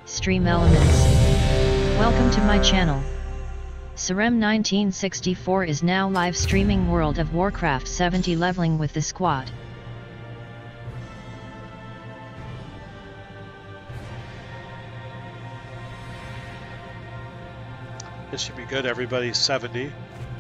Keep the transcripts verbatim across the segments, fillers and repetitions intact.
Stream Elements. Welcome to my channel. Sarem nineteen sixty-four is now live streaming World of Warcraft seventy leveling with the squad. This should be good, everybody. seventy.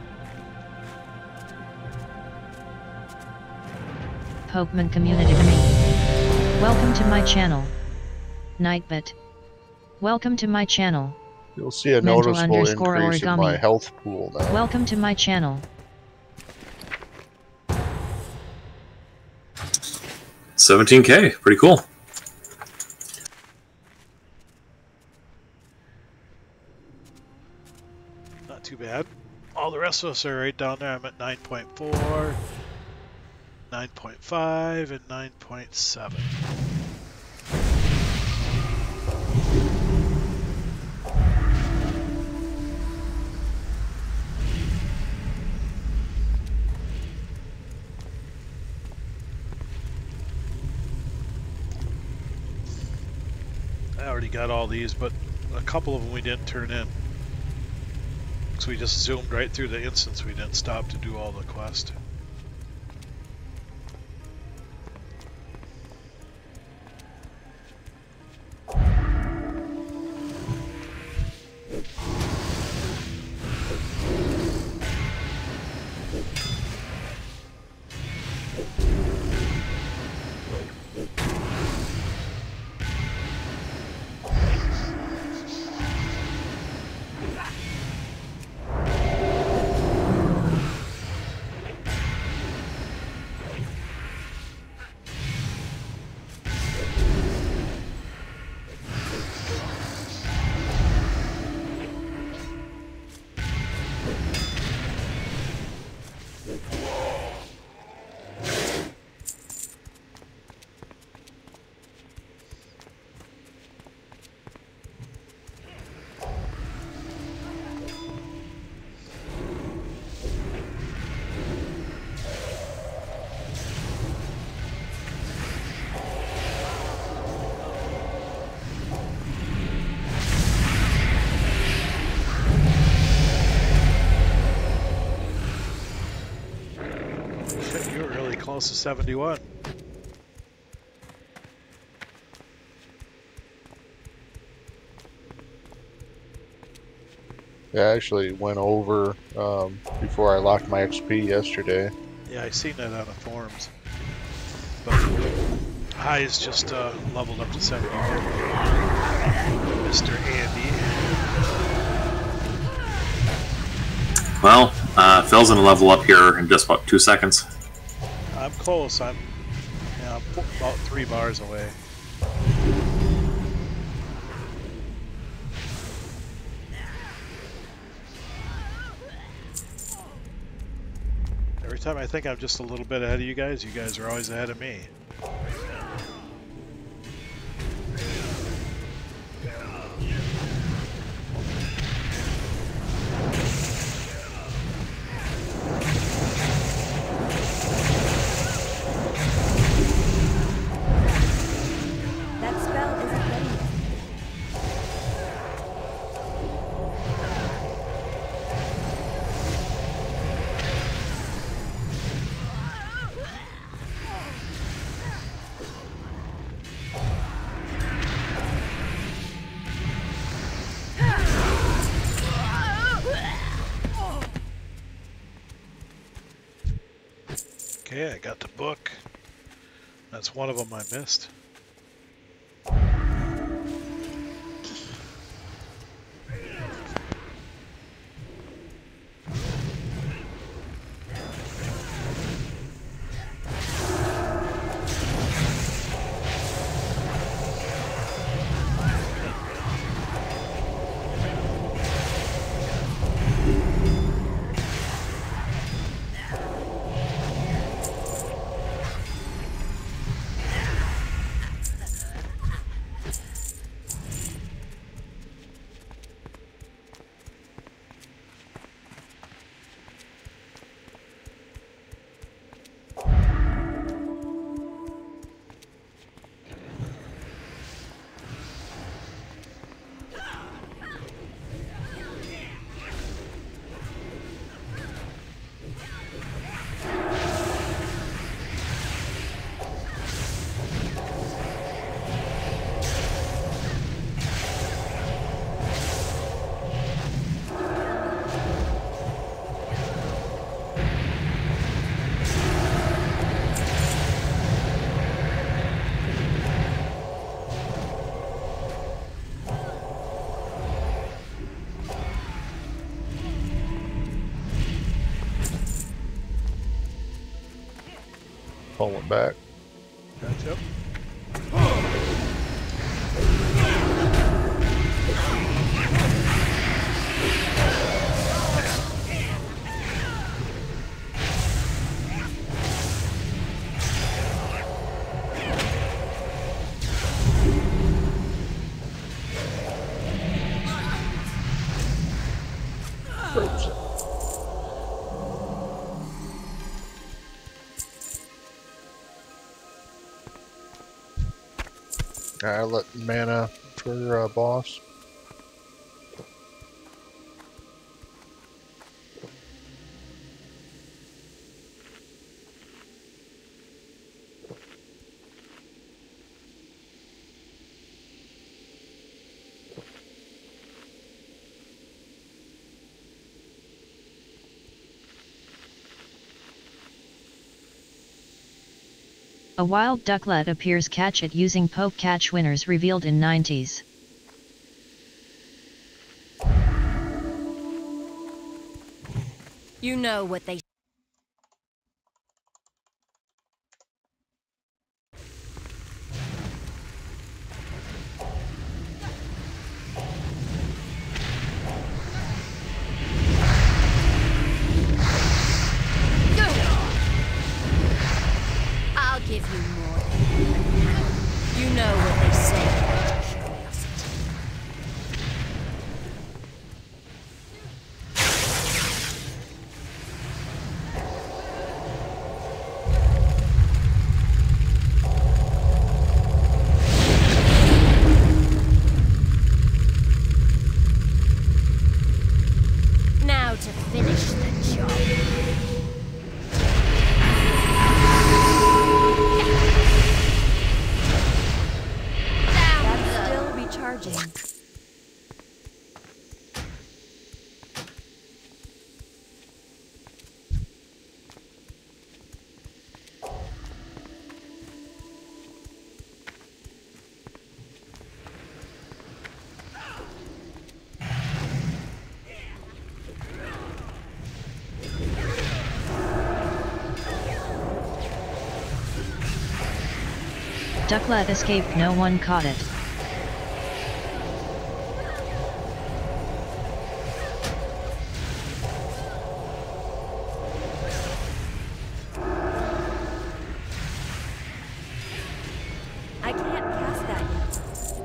Pokemon Community Me. Welcome to my channel. Nightbit. Welcome to my channel. You'll see a Mental noticeable increase origami. in my health pool now. Welcome to my channel. seventeen K, pretty cool. Not too bad. All the rest of us are right down there. I'm at nine point four, nine point five, and nine point seven. I already got all these, but a couple of them we didn't turn in. So we just zoomed right through the instance. We didn't stop to do all the quest. You were really close to seventy-one. Yeah, I actually went over um, before I locked my X P yesterday. Yeah, I seen that on the forums. But High's just uh, leveled up to seventy-one. Mister Andy. Well, uh, Phil's gonna level up here in just about two seconds. I'm close. I'm, yeah, I'm about three bars away. Every time I think I'm just a little bit ahead of you guys, you guys are always ahead of me. Okay, I got the book. That's one of them I missed. pulling back. Gotcha. I let mana for uh, boss. A wild ducklet appears. Catch it using poke. Catch winners revealed in nineties. You know what they I'll give you more. You know what they say about curiosity. Now to finish the job. Recharging. Ducklet escaped. No one caught it. I can't pass that yet.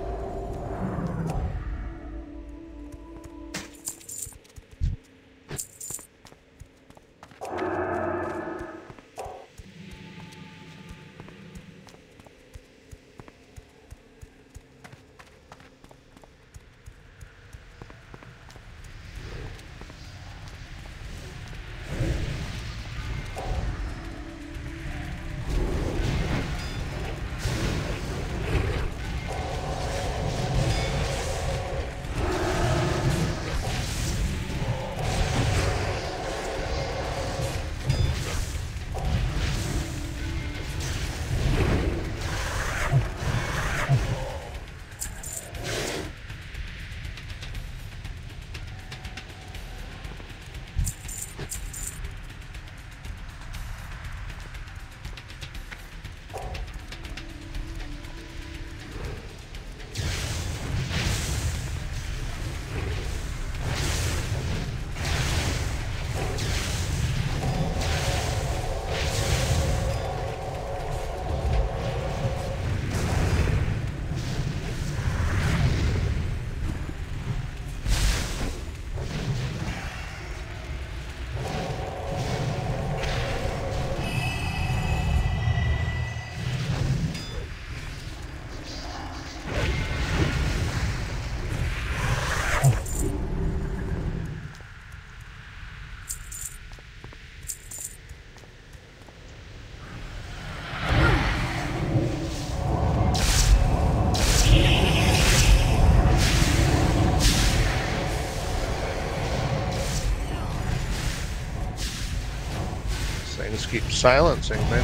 Things keep silencing me.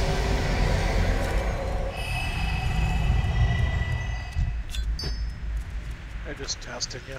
I'm just testing you.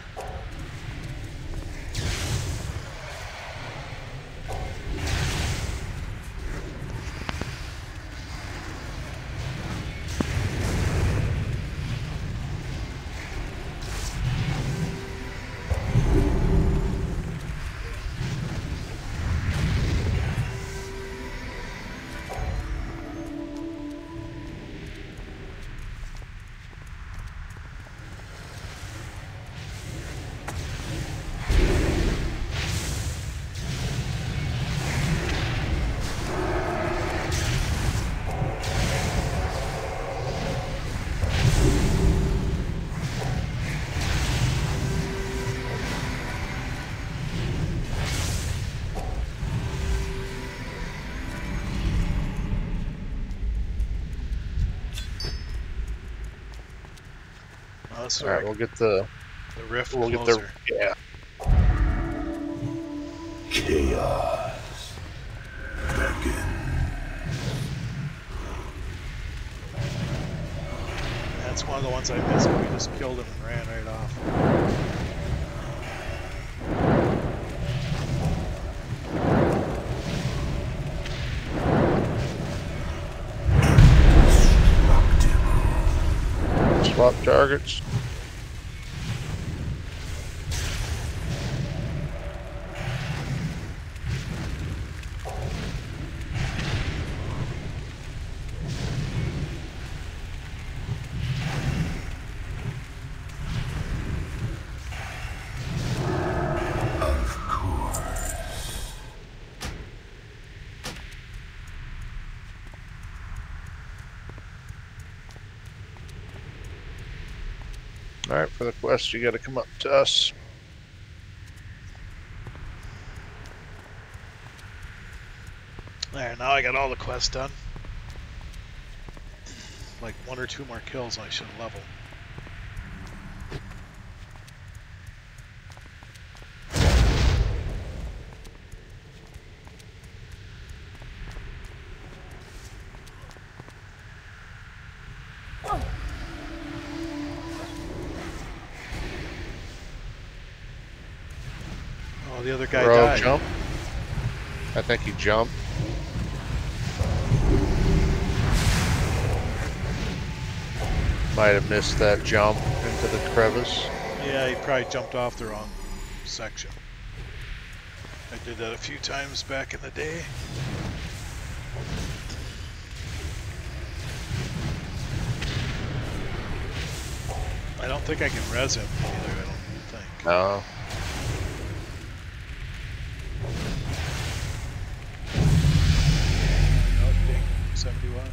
that's All right, where we'll get the the rift we'll get closer. the yeah. Chaos. Beckon. That's one of the ones I missed, but we just killed him and ran right off. Swap targets. Of course. All right, for the quest, you got to come up to us. There, now I got all the quests done. Like one or two more kills and I should level. Oh, the other guy Rogue died. jump. I think he jumped. Might have missed that jump into the crevice. Yeah, he probably jumped off the wrong section. I did that a few times back in the day. I don't think I can res him either, I don't think. No. Oh, ding, seventy-one.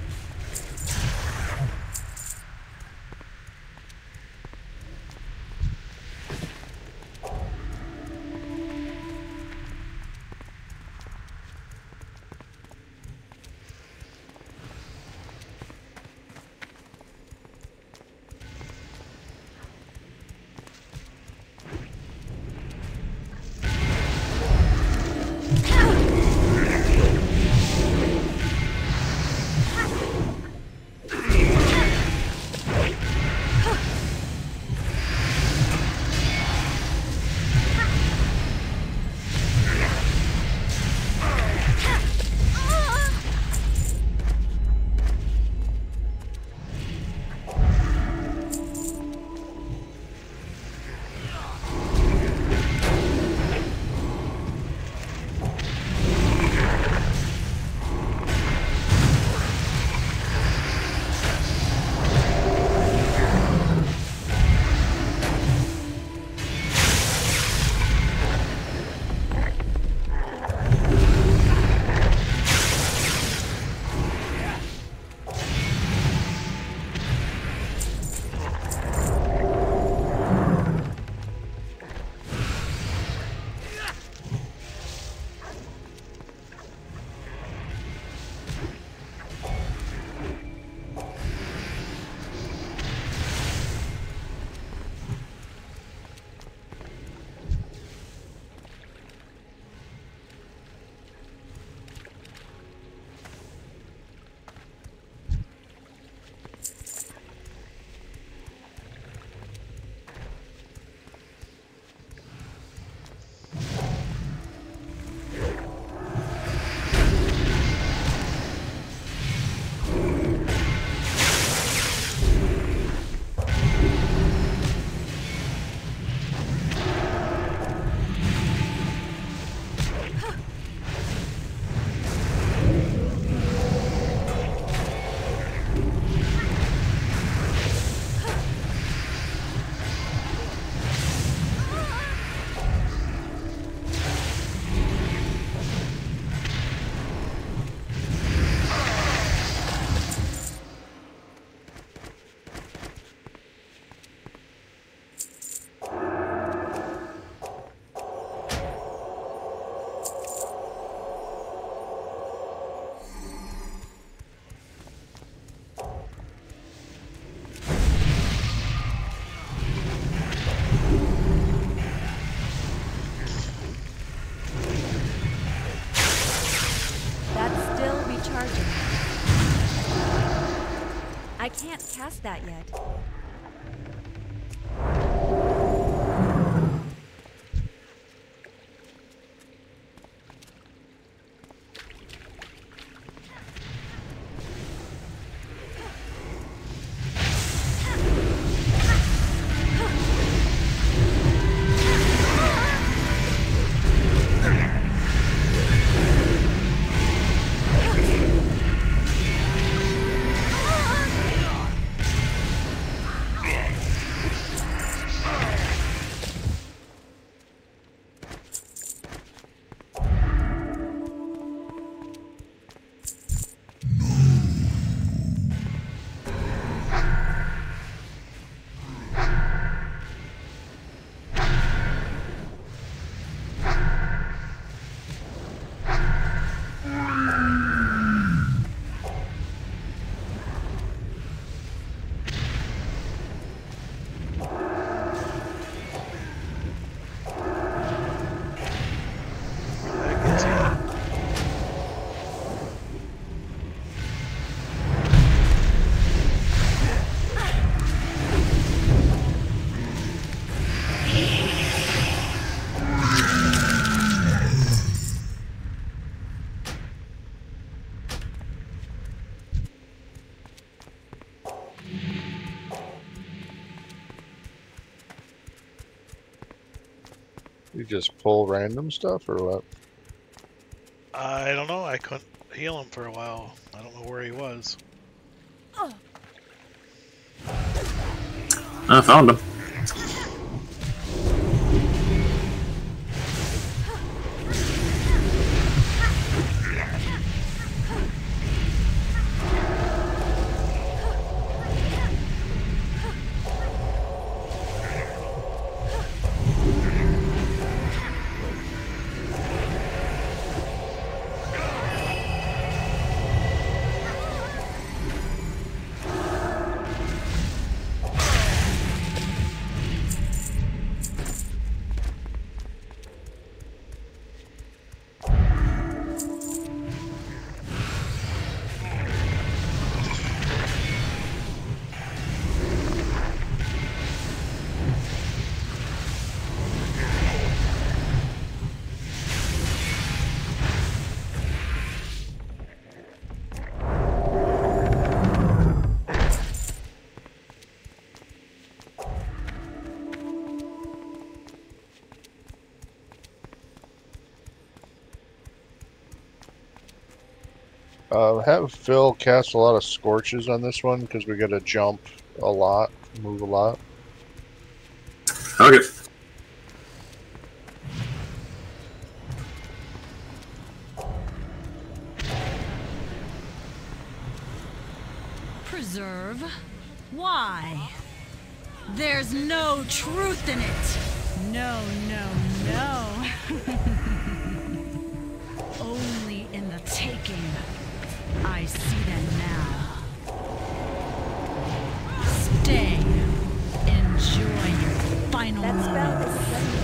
can't cast that yet. You just pull random stuff or what? I don't know. I couldn't heal him for a while. I don't know where he was. I found him. Uh, have Phil cast a lot of scorches on this one because we got to jump a lot, move a lot. Okay. Preserve? Why? There's no truth in it. No, no, no. Only in the taking. I see them now. Stay. Enjoy your final moments.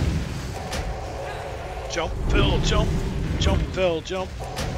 Jump, Phil, jump. Jump, Phil, jump.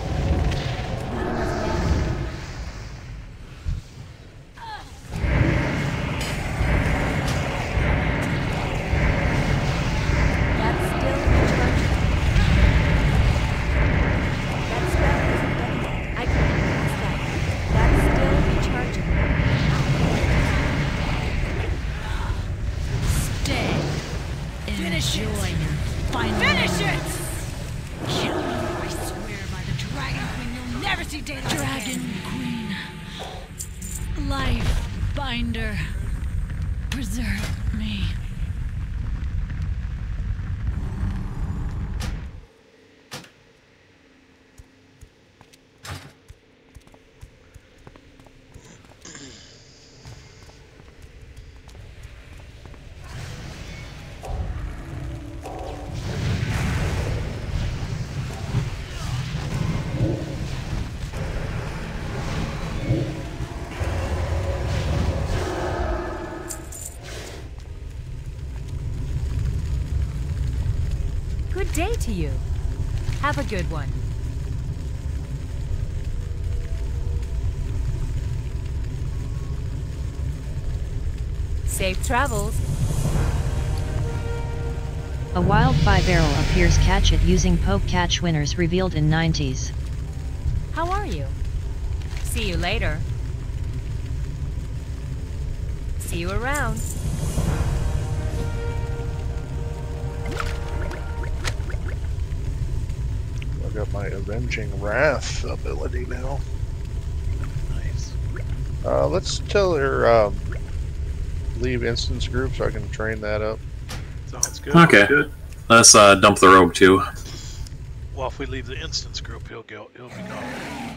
Good day to you. Have a good one. Safe travels. A wild bi-barrel appears. Catch it using poke catch winners revealed in nineties. How are you? See you later. See you around. I got my Avenging Wrath ability now. Nice. Uh, let's tell her um, leave instance group so I can train that up. Sounds good. Okay. Let's uh, dump the rogue too. Well, if we leave the instance group, he'll go. He'll be gone.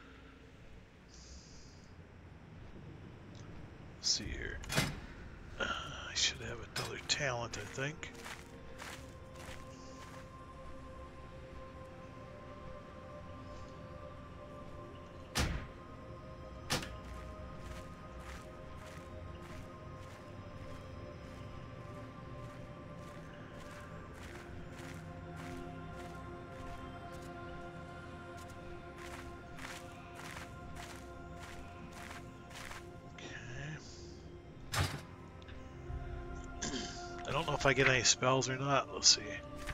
Let's see here. Uh, I should have another talent, I think. I don't know if I get any spells or not. Let's see.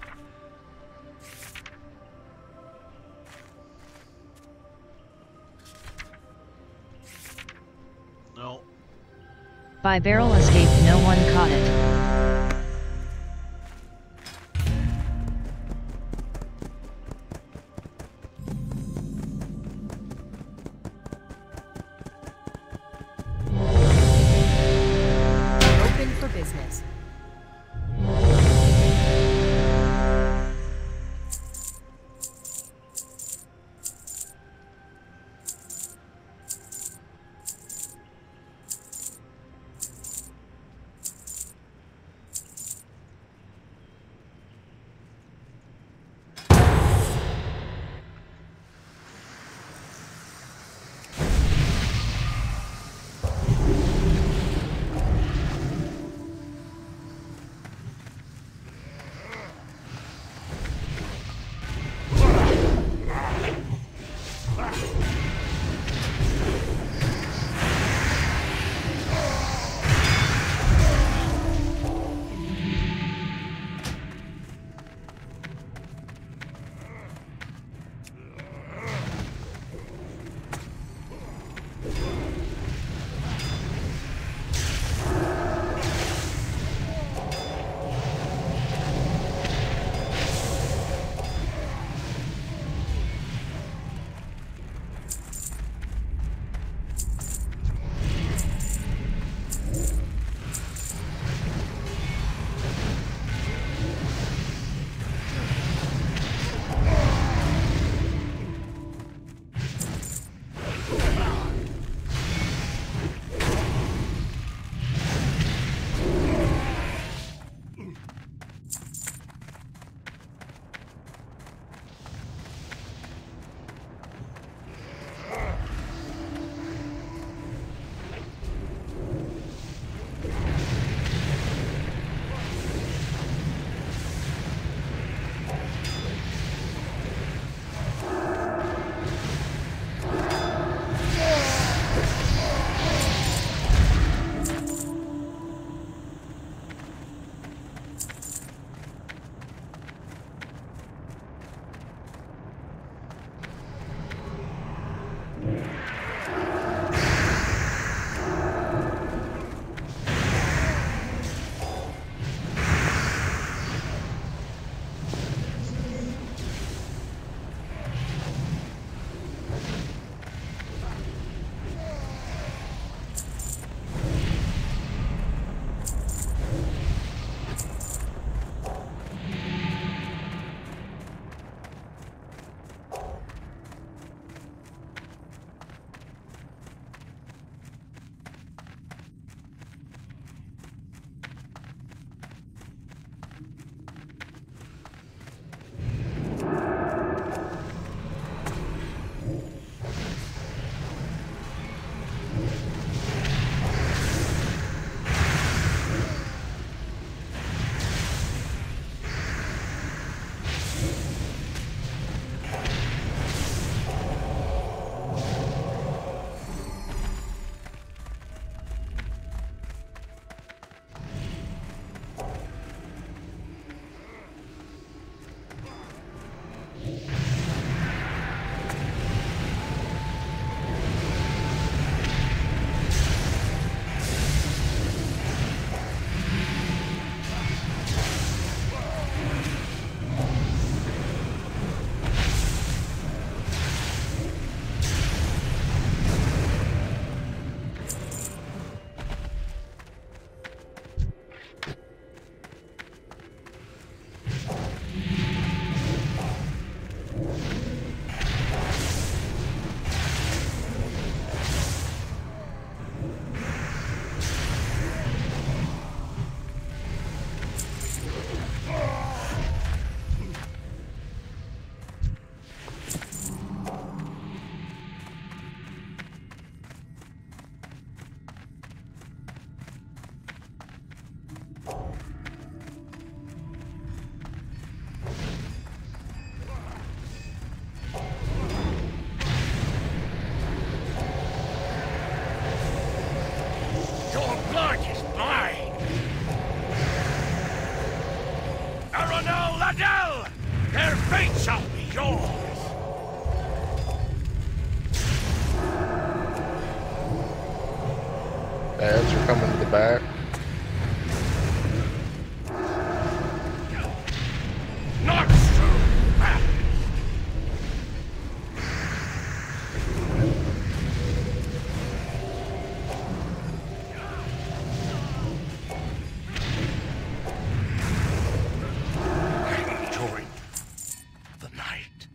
No. Bi-barrel escaped. No one caught it. Open for business. back. Not so fast. Enjoy the night.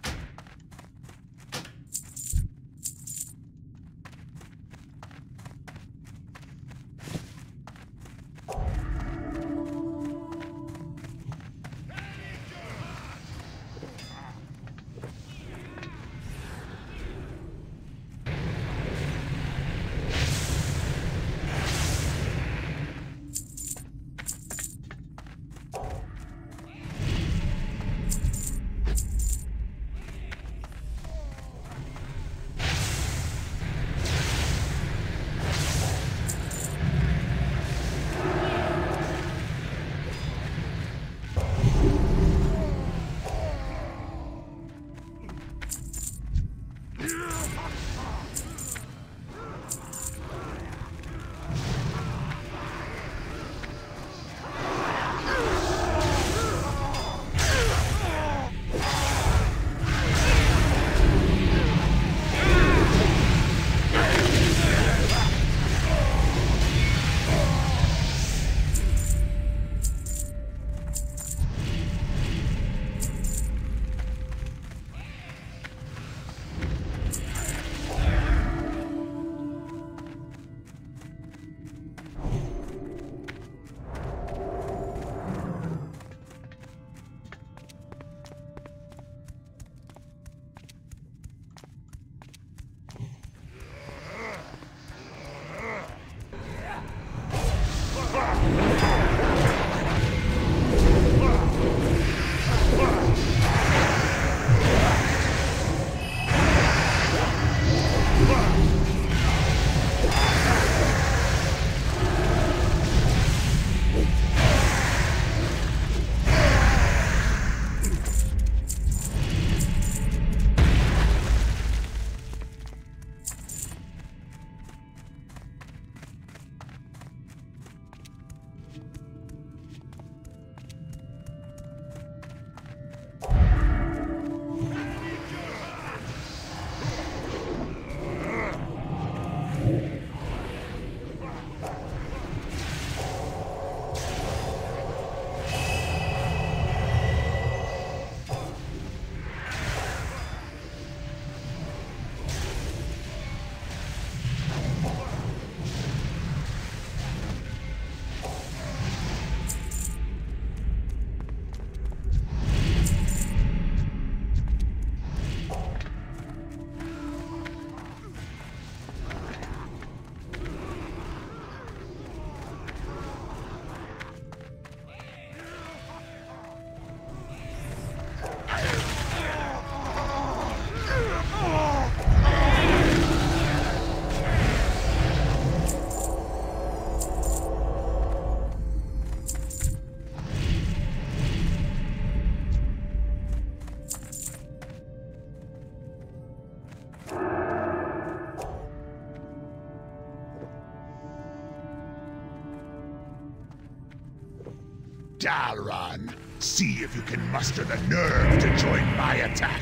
Dalron, see if you can muster the nerve to join my attack.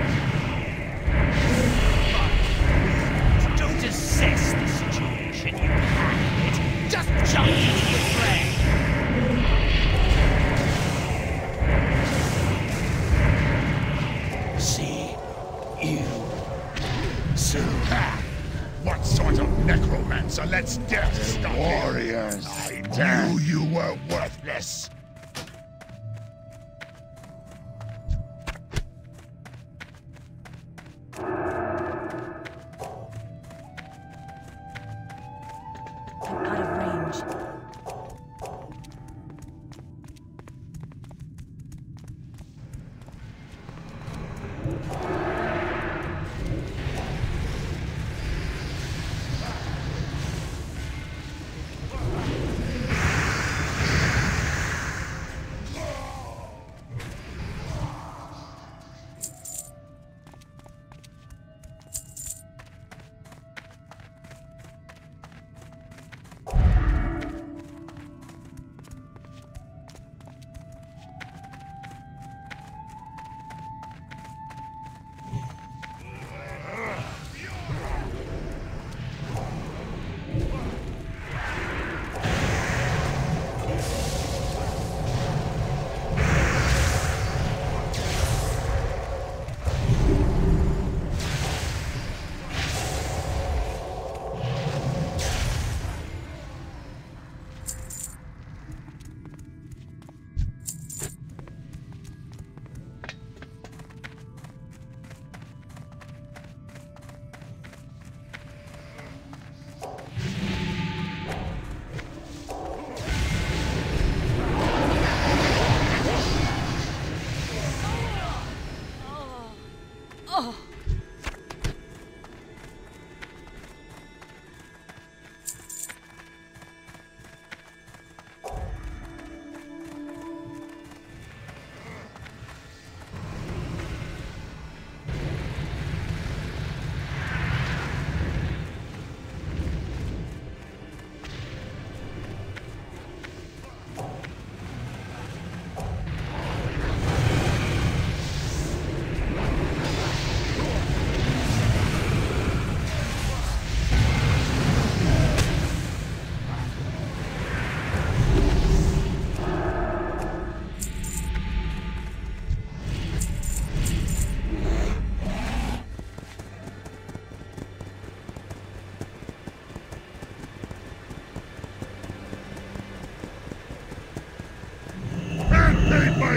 Don't assess the situation, you have it. Just jump into the fray. See, you, soon. What sort of necromancer lets death stop warriors? I knew you were worthless. I'm out of range.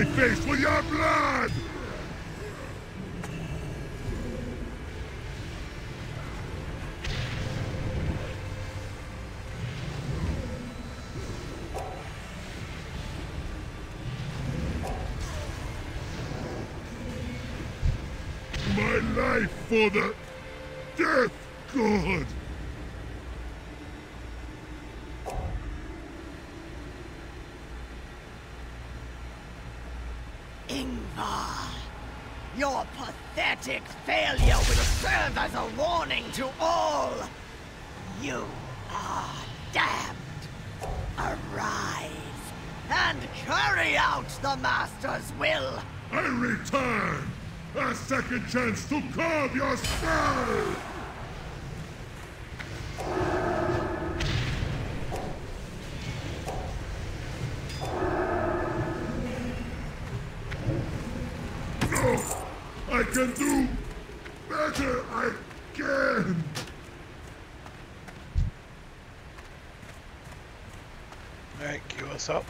my face with your blood! My life for the Death God! Ingvar, your pathetic failure will serve as a warning to all. You are damned. Arise and carry out the Master's will. I return! A second chance to carve your skull! No! I can do better! I can! Alright, queue us up.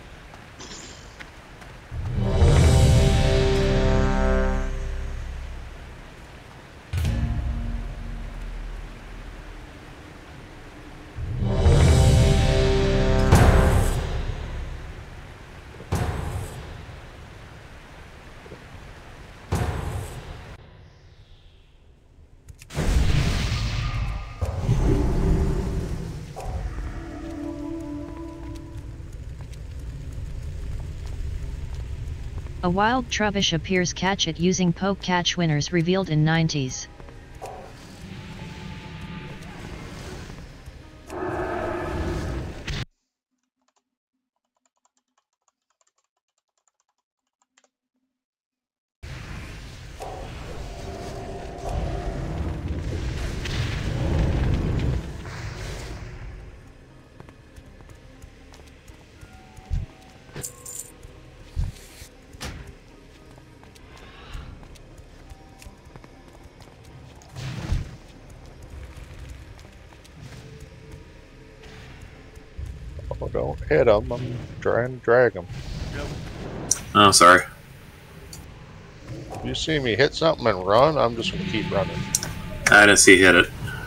A wild Trubbish appears. Catch it using poke. Catch winners revealed in nineties. Oh, don't hit him. I'm trying to drag him. Yep. Oh, sorry. If you see me hit something and run, I'm just going to keep running. I didn't see hit it.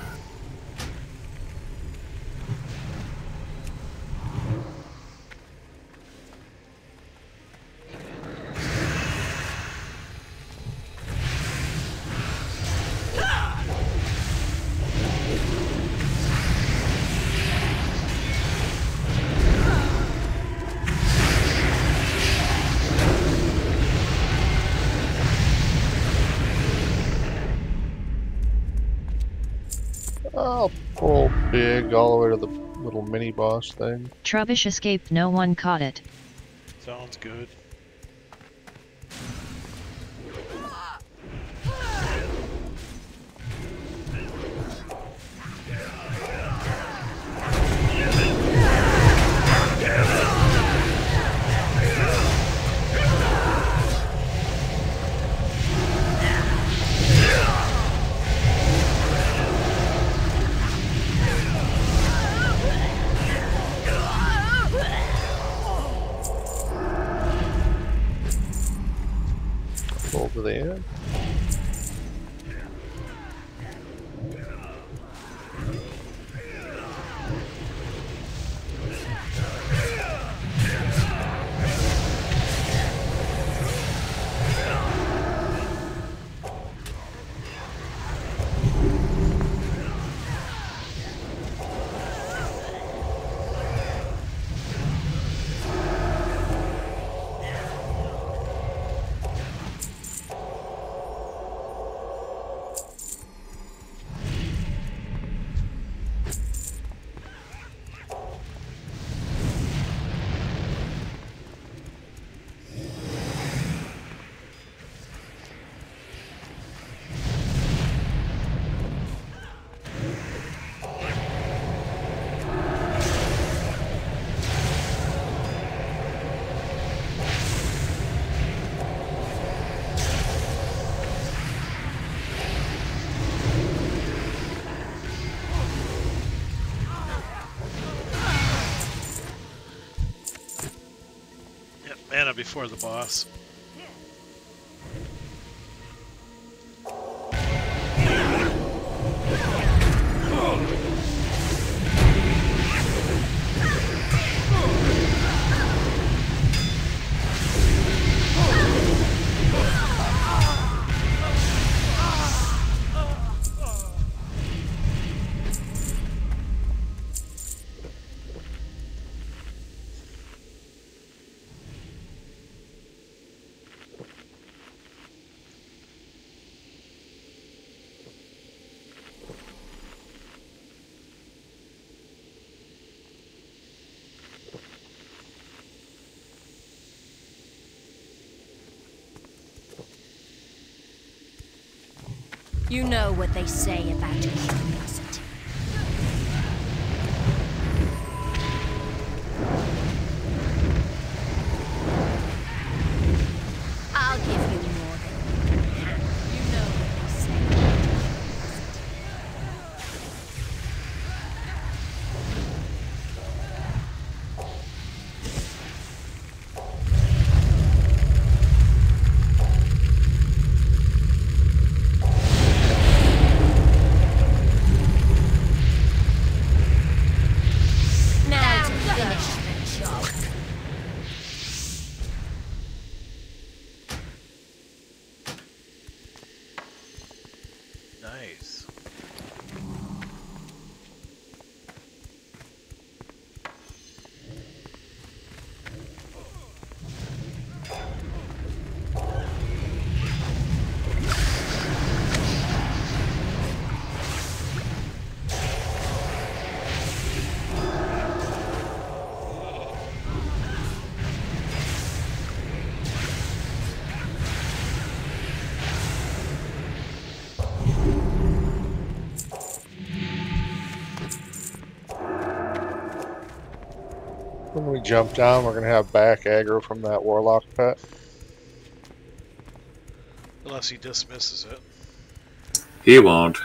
I'll pull big all the way to the little mini boss thing. Trubbish escaped. No one caught it. Sounds good. Pull to the end. Mana before the boss. You know what they say about curiosity. I'll give you more than you can. You know what they say about curiosity. Nice. When we jump down, we're going to have back aggro from that warlock pet. Unless he dismisses it. He won't.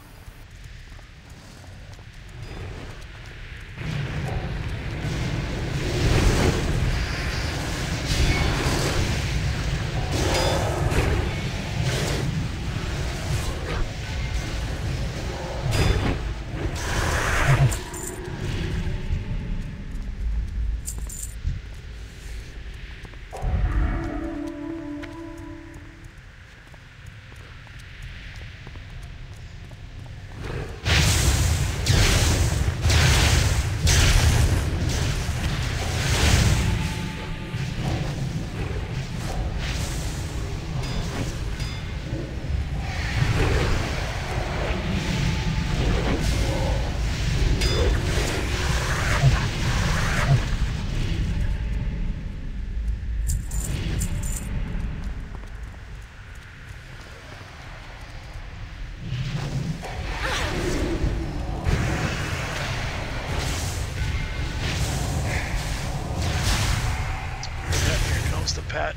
Here comes the pet.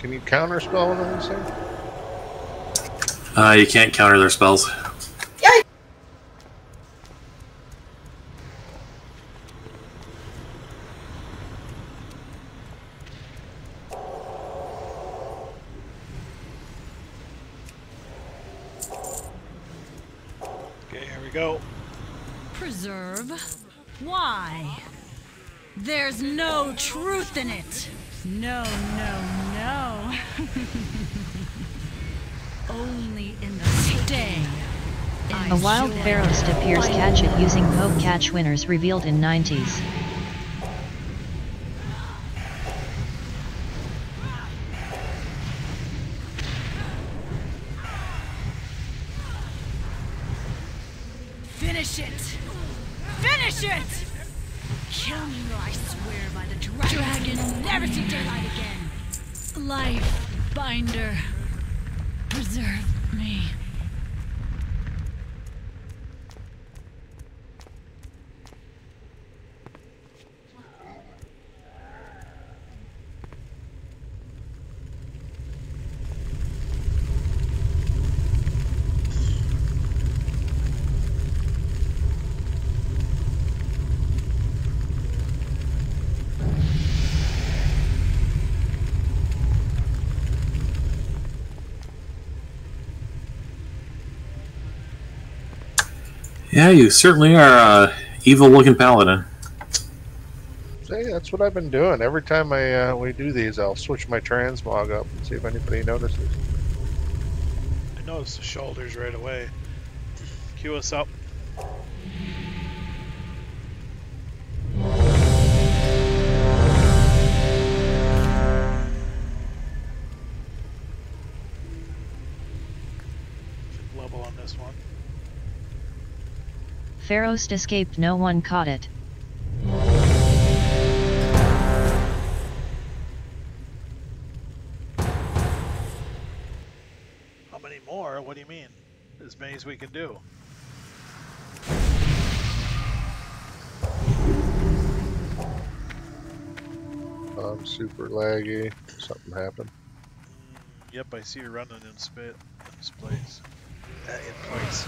Can you counter spell one of these things? Uh, you can't counter their spells. Okay, here we go. Preserve? Why? There's no truth in it. No, no, no. Only in the sting. A wild Pharaohst appears. Catch it using Poke Catch winners revealed in nineties. Finish it! Finish it! Kill me or I swear by the dragon, dragon never see daylight again. Life, binder, preserve me. Yeah, you certainly are a evil-looking paladin. See, that's what I've been doing. Every time I uh, we do these, I'll switch my transmog up and see if anybody notices. I noticed the shoulders right away. Cue us up. Level on this one. Pharaohst escaped, no one caught it. How many more? What do you mean? As many as we can do. I'm super laggy. Something happened. Mm, yep, I see you running in spit in this place. Uh, in place.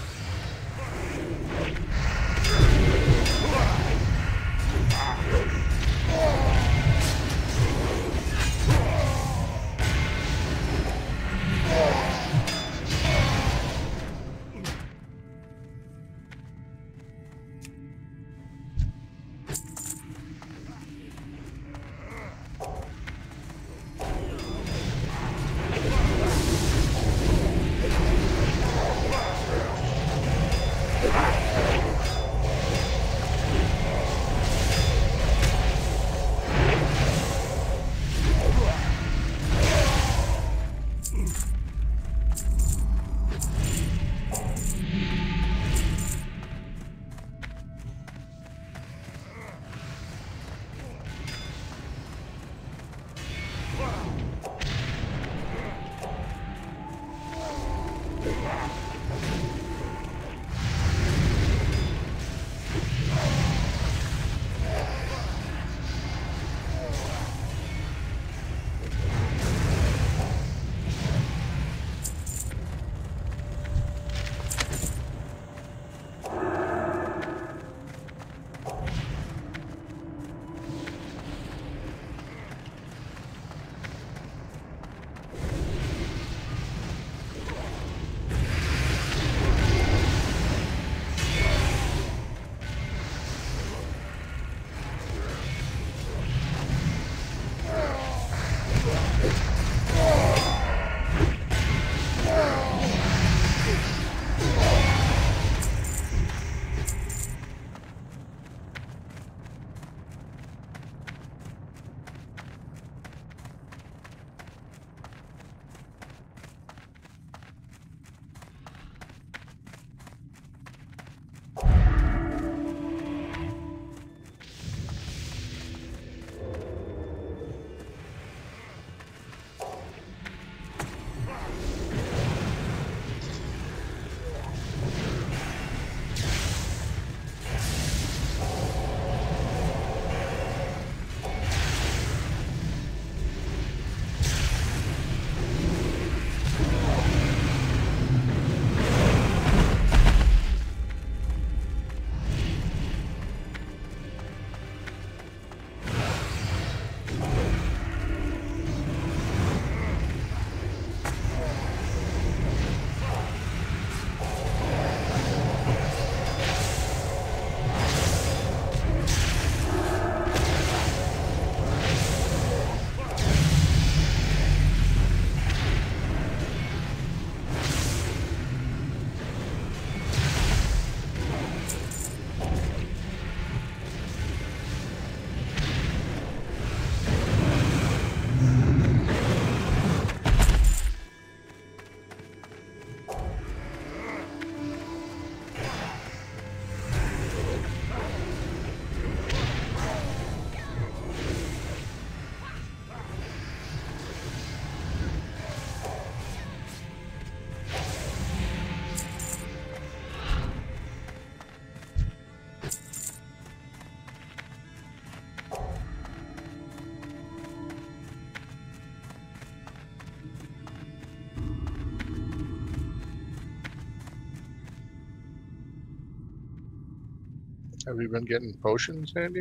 Have you been getting potions, Andy?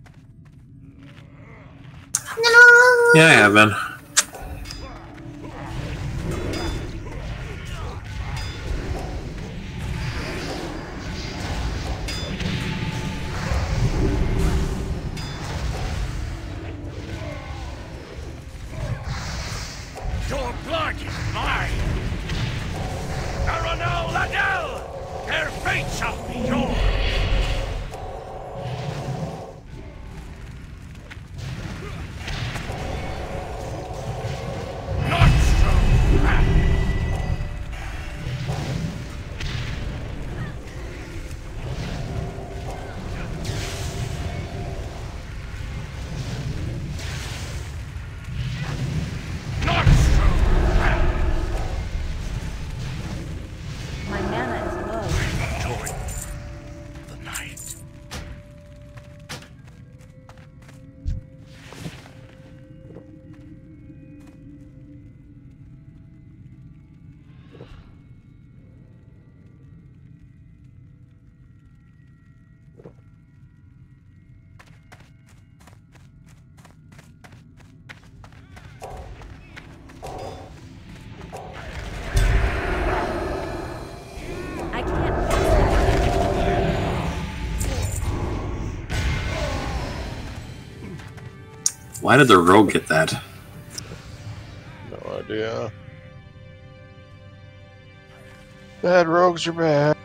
Yeah, I have been. Your blood is mine! Aranel Ladell! Their fate shall be yours! Not so bad! Not so bad! My mana is low. Enjoy the night. I can't fix that. Why did the rogue get that? No idea. Bad rogues are bad.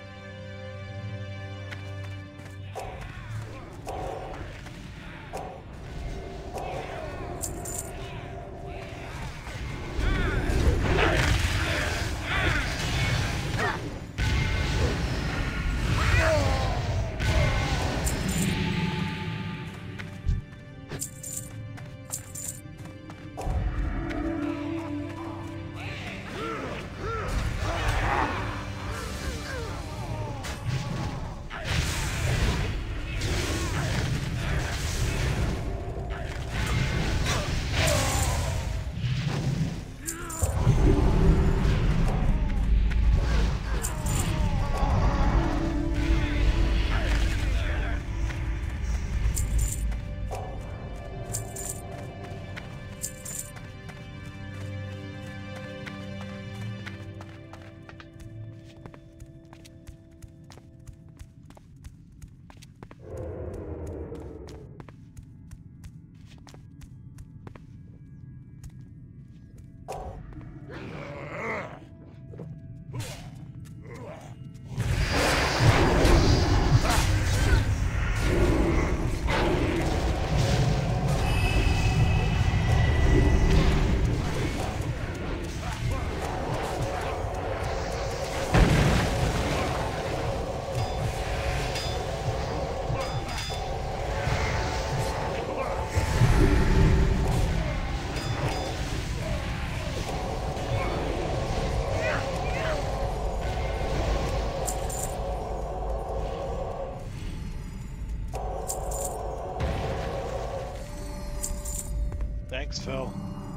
Thanks, Phil.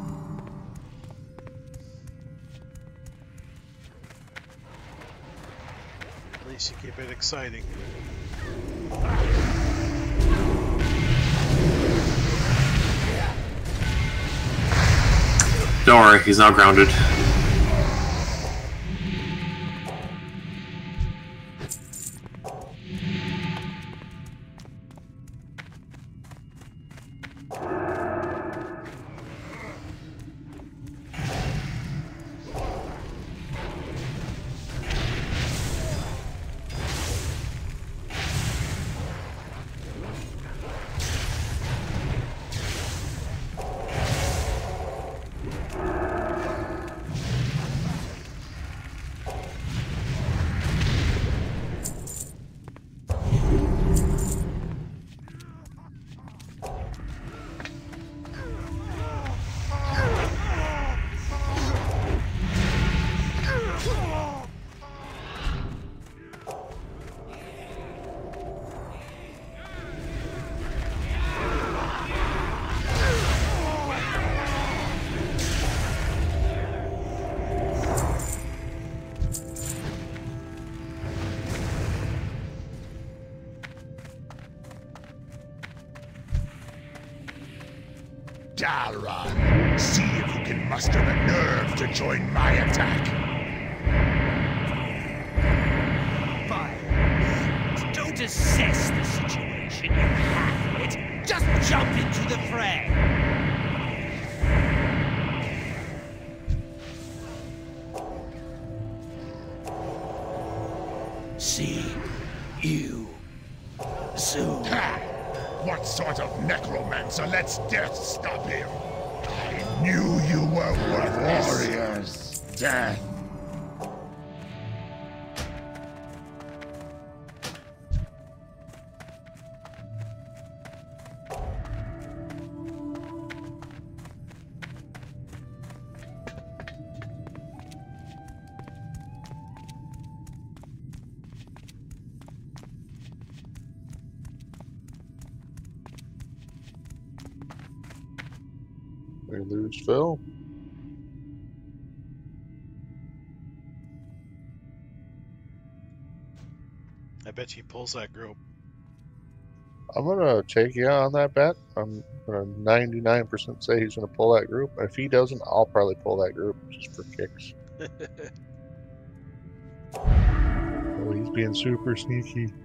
At least you keep it exciting. Don't worry, he's now grounded. Galran. See if you can muster the nerve to join my attack. Fine. Don't assess the situation, you have it. Just jump into the fray. See you soon. Ha! What sort of necromancer lets death stop him? I knew you were worthless. Warriors, death. We lose Phil. I bet he pulls that group. I'm gonna take you on that bet. I'm gonna ninety-nine percent say he's gonna pull that group. If he doesn't, I'll probably pull that group just for kicks. Oh, he's being super sneaky.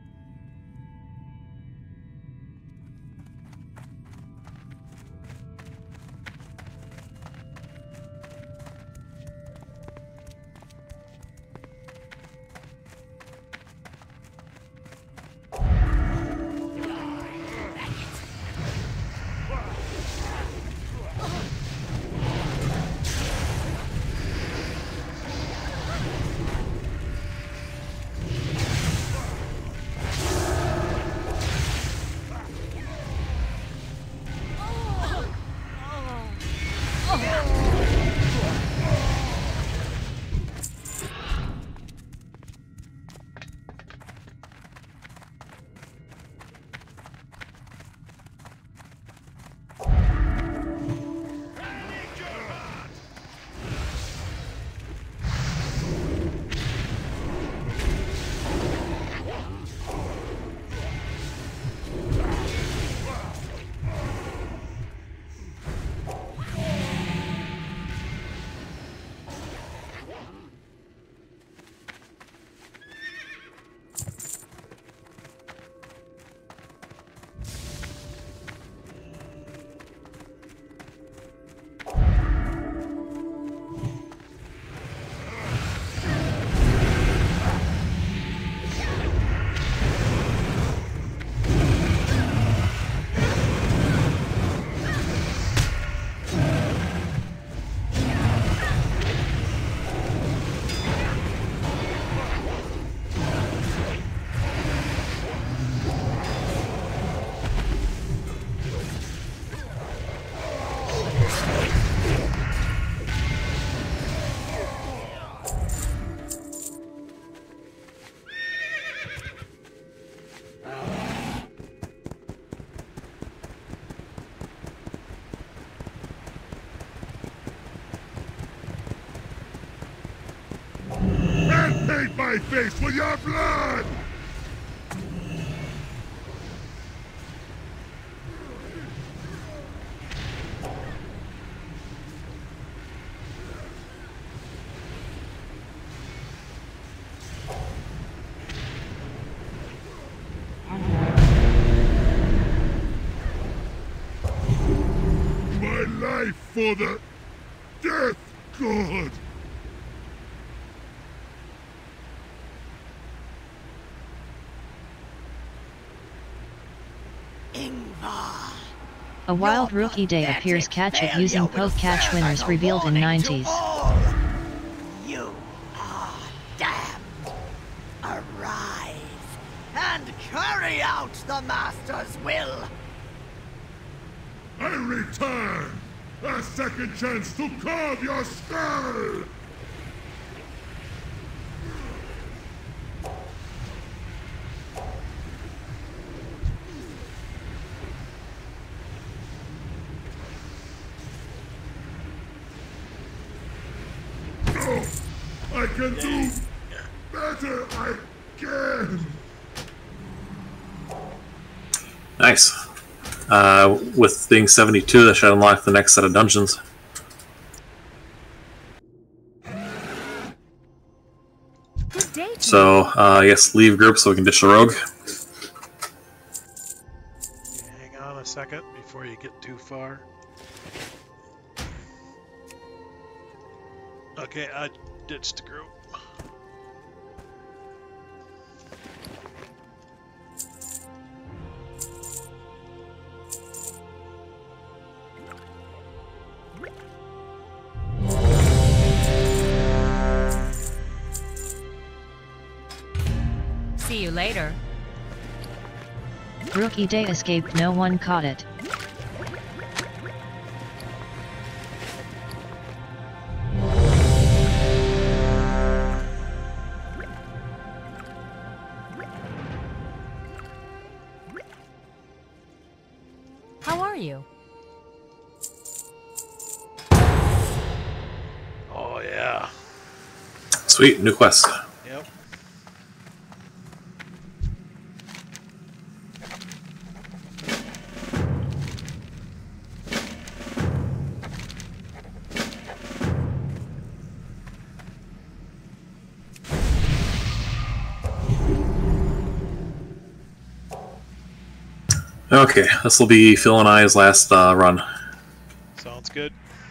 Paint my face with your blood! My life for the Death God! A wild rookie day appears catch it using poke catch winners revealed in nineties. You are damned. Arise and carry out the Master's will. I return! A second chance to carve your skull! No! I can do better! I can! Nice. Uh, with being seventy-two, that should unlock the next set of dungeons. Good day to So, uh, yes, leave group so we can ditch the rogue. Hang on a second before you get too far. Okay, I ditched the group. see you later. Rookie day escaped, no one caught it. How are you? Oh yeah. Sweet, new quest. Yep. Okay, this will be Phil and I's last uh, run. Sounds good.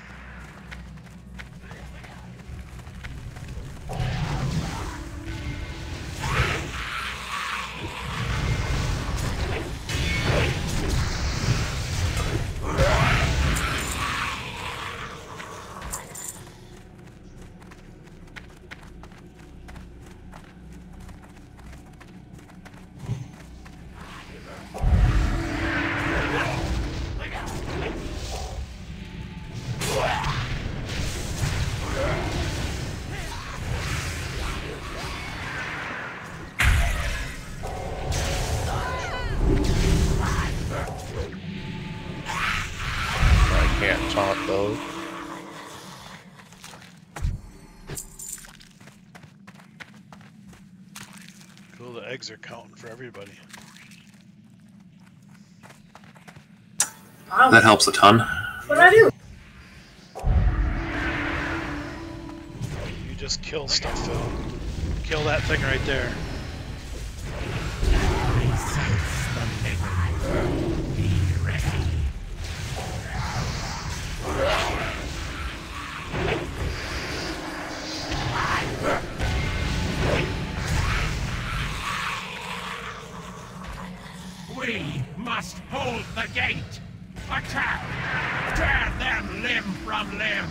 I can't taunt those. Cool, the eggs are counting for everybody. That helps a ton. You just kill stuff, Phil. Kill that thing right there. We must hold the gate! Attack! Tear them limb from limb!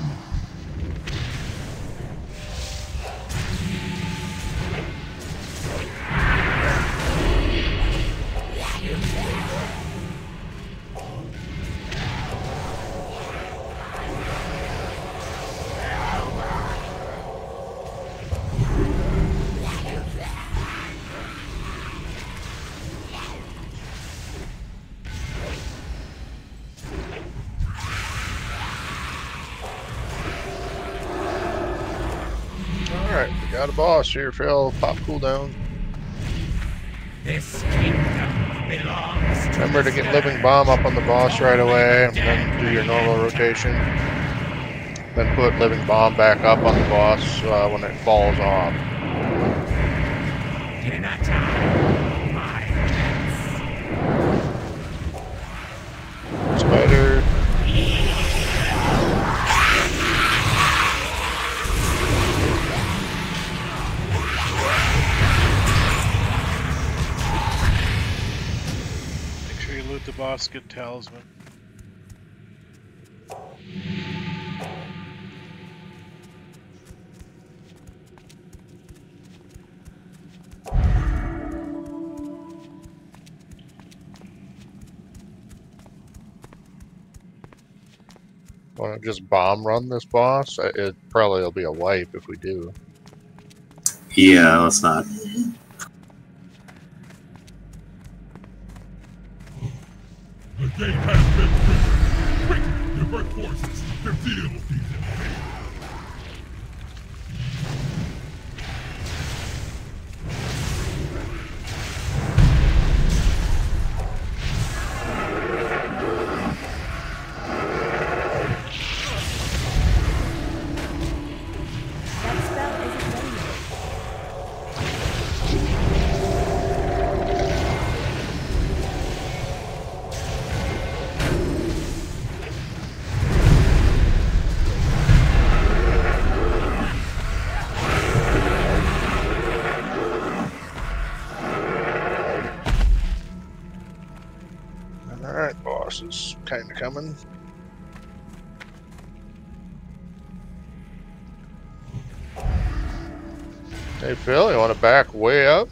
Alright, we got a boss here, Phil. Pop cooldown. This kingdom belongs to Remember to the get Sky. Living Bomb up on the boss right away, and then do your normal rotation. Then put Living Bomb back up on the boss uh, when it falls off. Dinner time, my pets. Spider. Make sure you loot the boss, get talisman. Want to just bomb run this boss? Uh, It probably will be a wipe if we do. Yeah, let's not. The gate has been triggered. Quick, divert forces to deal with these enemies. Alright, boss is kind of coming. Hey Phil, you want to back way up?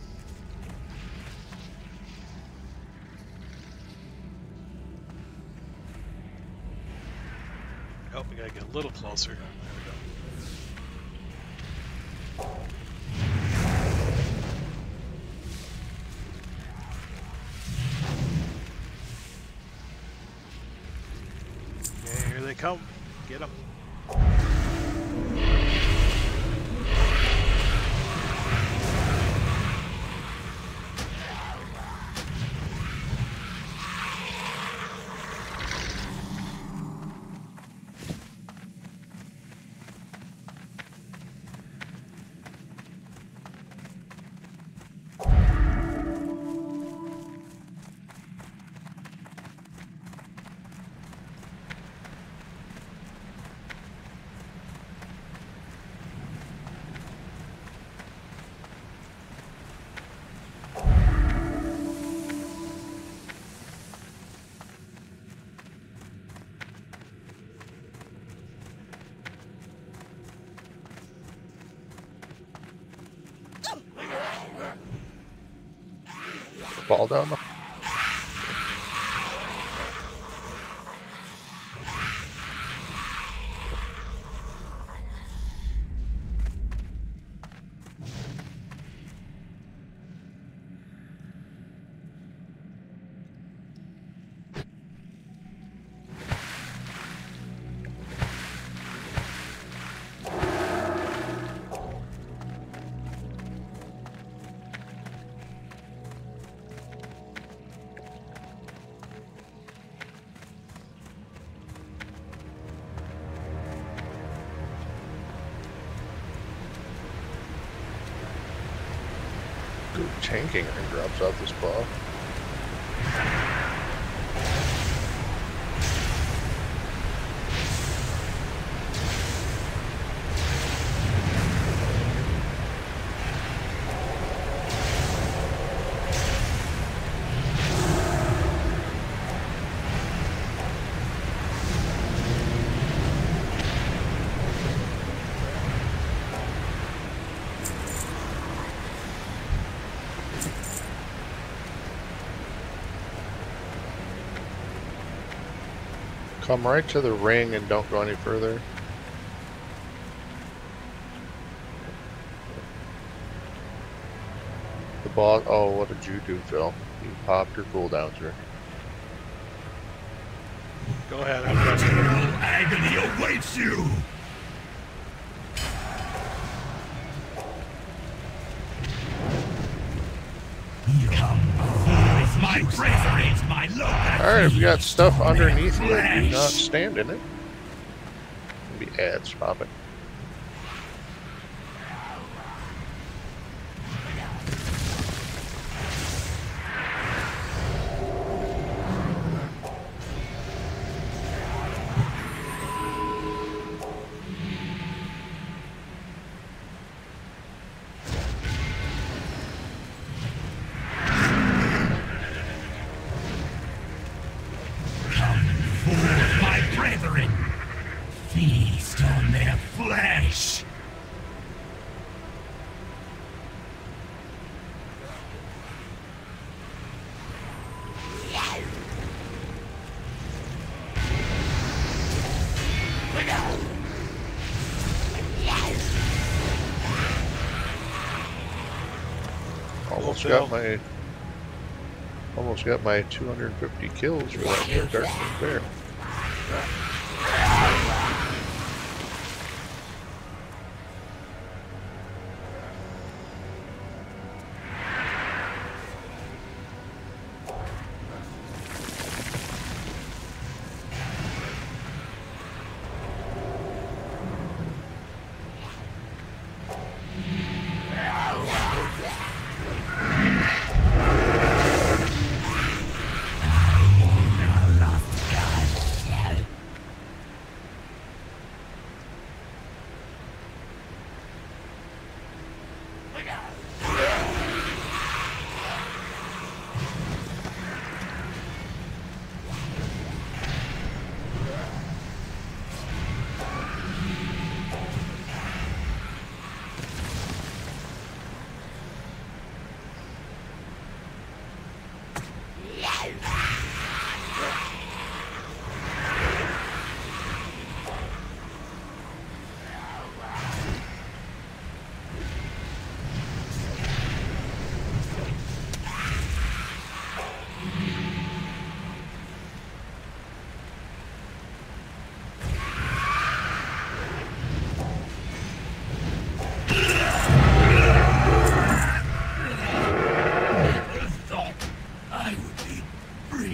Oh, we gotta get a little closer. Okay, here they come. Get them. Fall down the good tanking and drops out this ball. Come right to the ring and don't go any further. The boss. Oh, what did you do, Phil? You popped your cooldowns here. Go ahead. I'm ready. Eternal agony awaits you! My bravery is my look. Alright, if you got stuff underneath you, do not stand in it. Maybe ads popping. Feast on their flesh! Almost got my almost got my two hundred fifty kills for that Darkness Bear.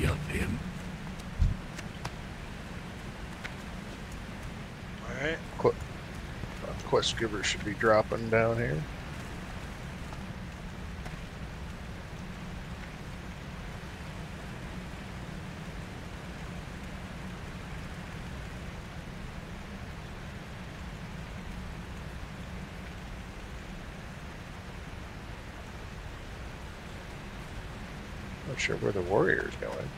of him. Alright. Qu uh, quest giver should be dropping down here. Not sure where the warrior's going.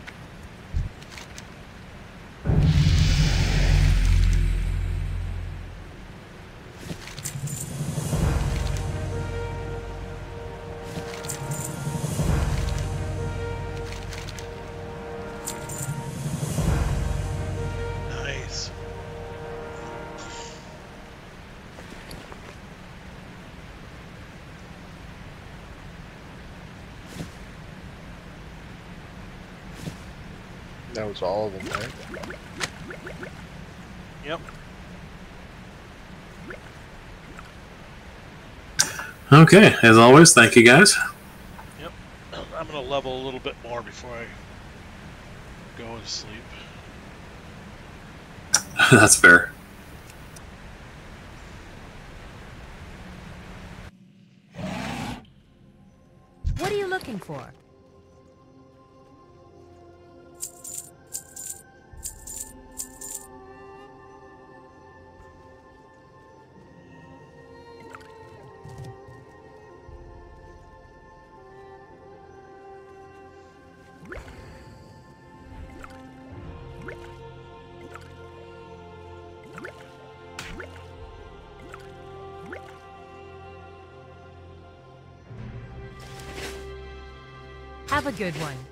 Nice. That was all of them, right? Yep. Okay, as always, thank you guys. Yep. I'm gonna level a little bit more before I go to sleep. That's fair. What are you looking for? Have a good one.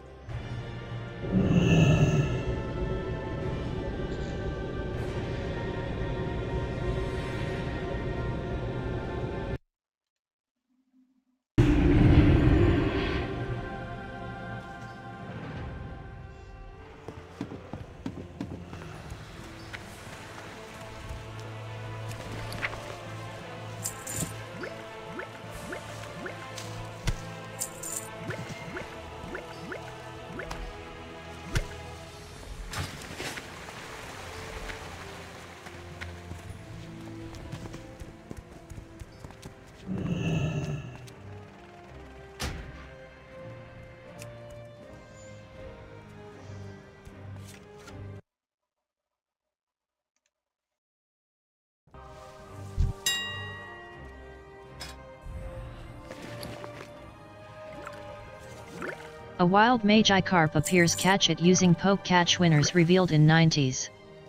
A wild Magi carp appears. Catch it using poke. Catch winners revealed in nineties.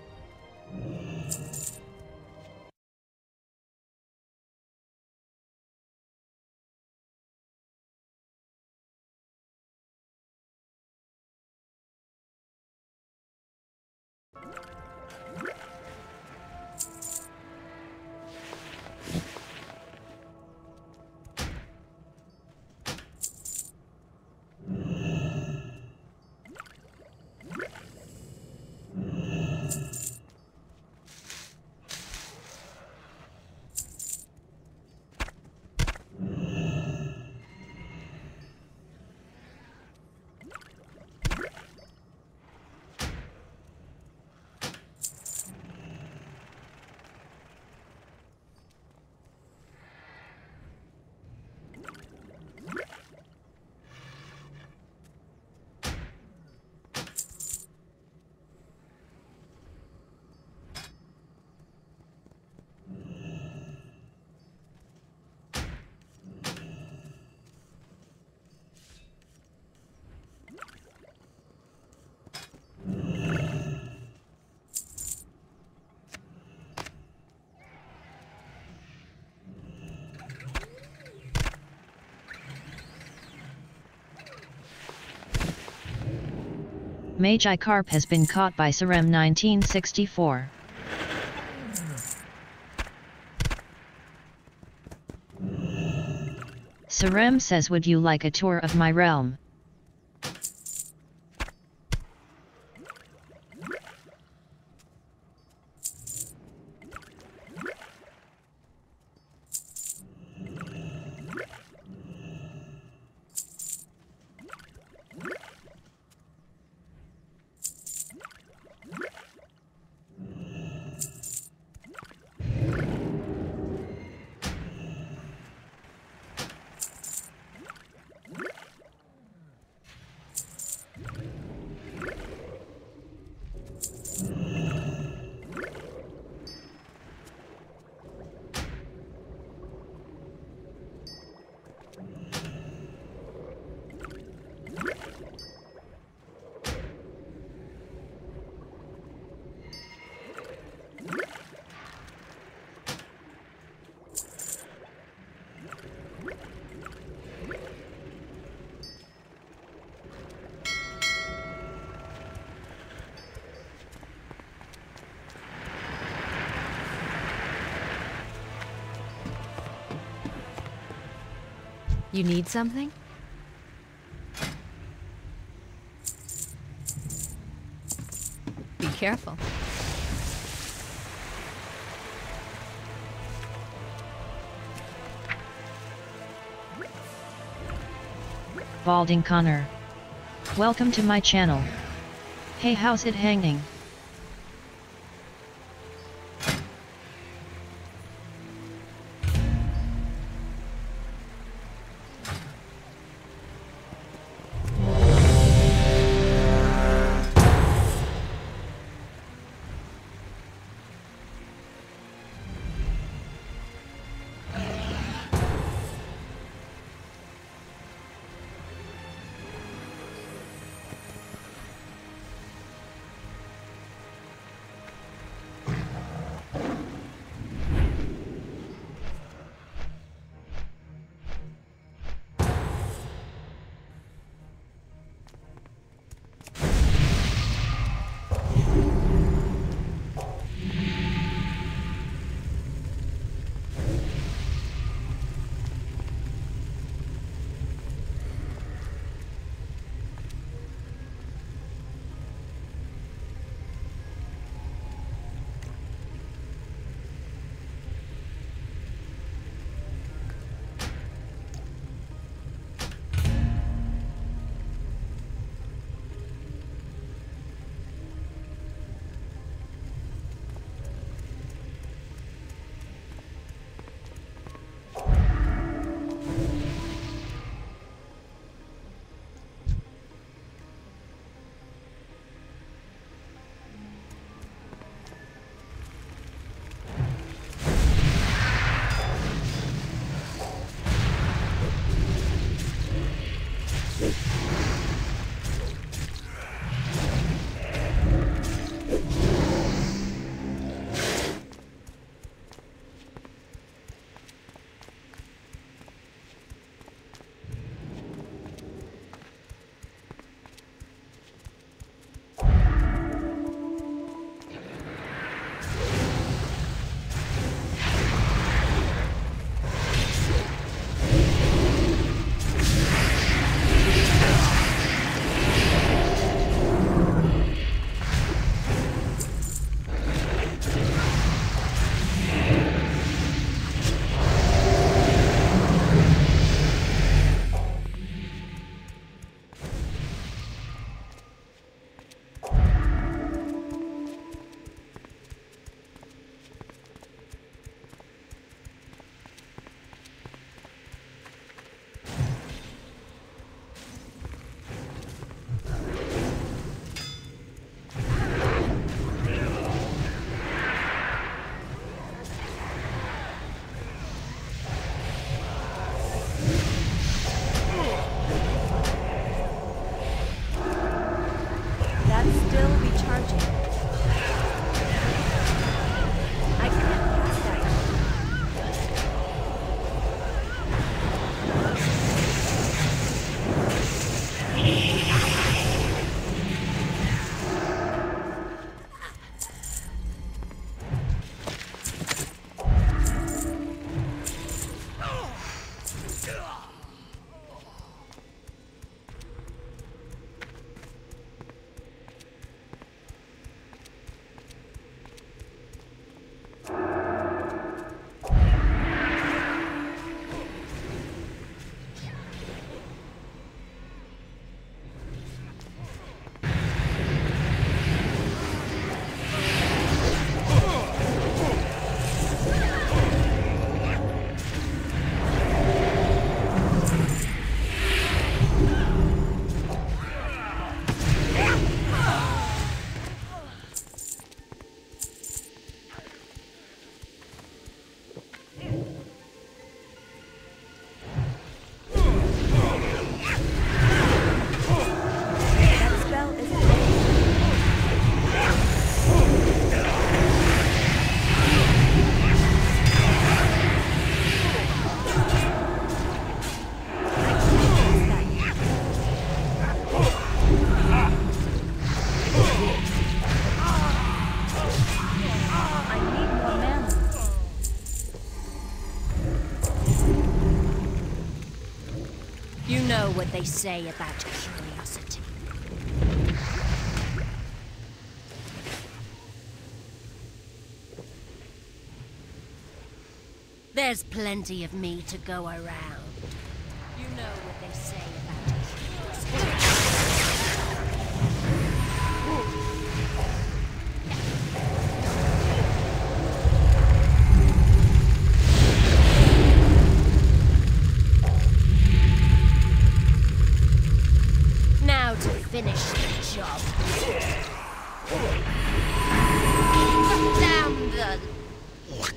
Magi carp has been caught by Sarem nineteen sixty-four. Sarem says, would you like a tour of my realm? You need something? Be careful. Balding Connor. Welcome to my channel. Hey, how's it hanging? they say about curiosity. There's plenty of me to go around. You know what they say about curiosity. Now to finish the job. Put down the luck.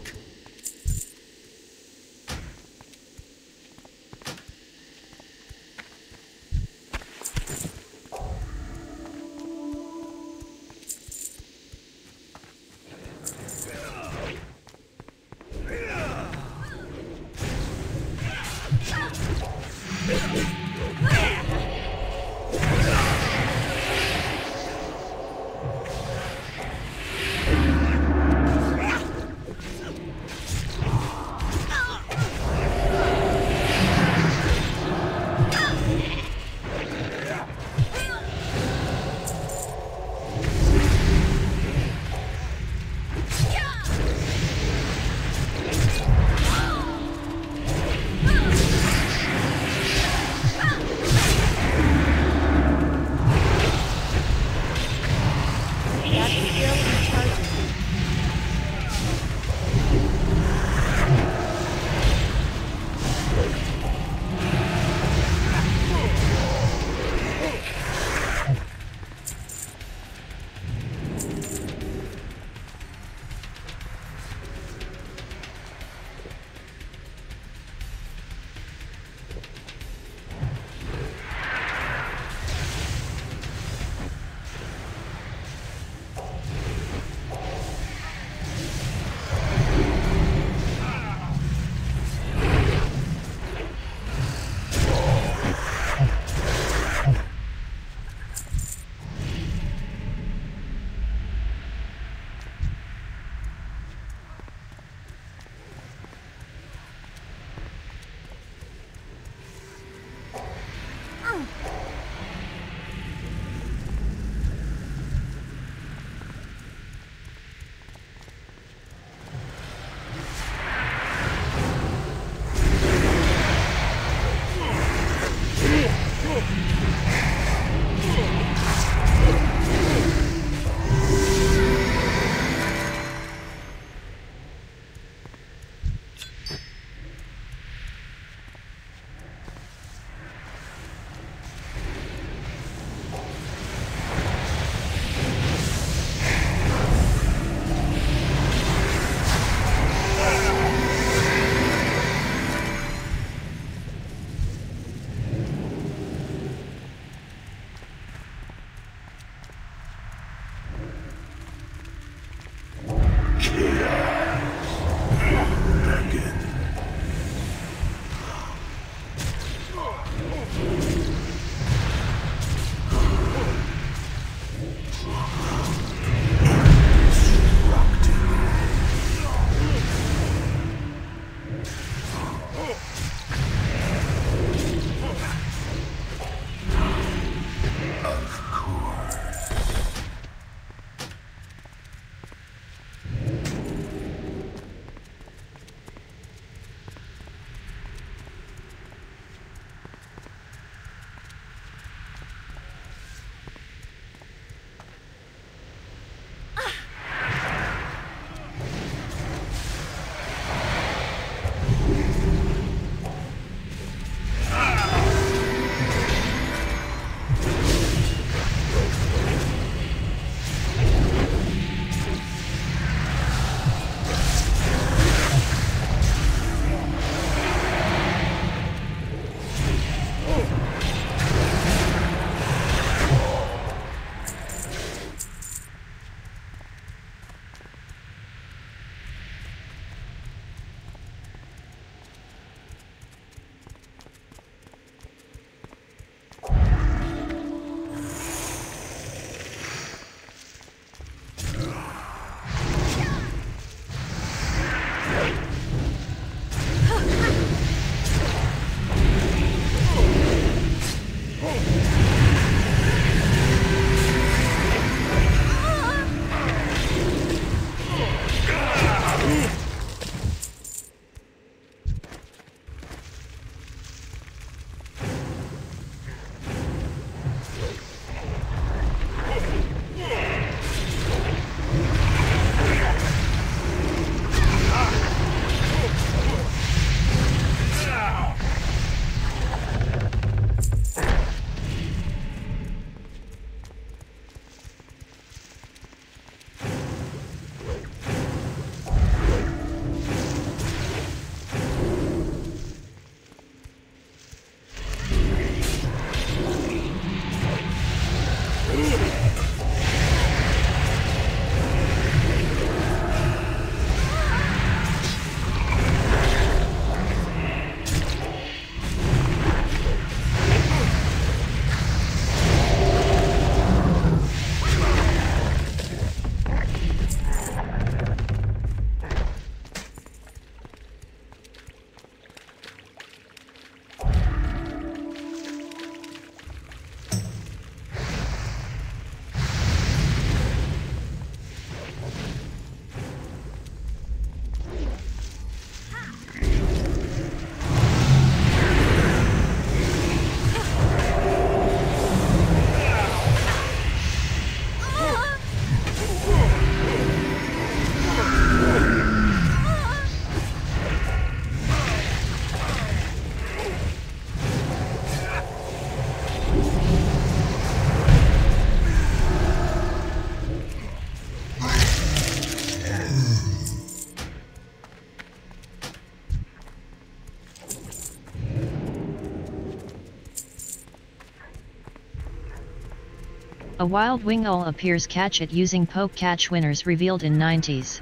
A wild wing owl appears. Catch it using poke. Catch winners revealed in nineties.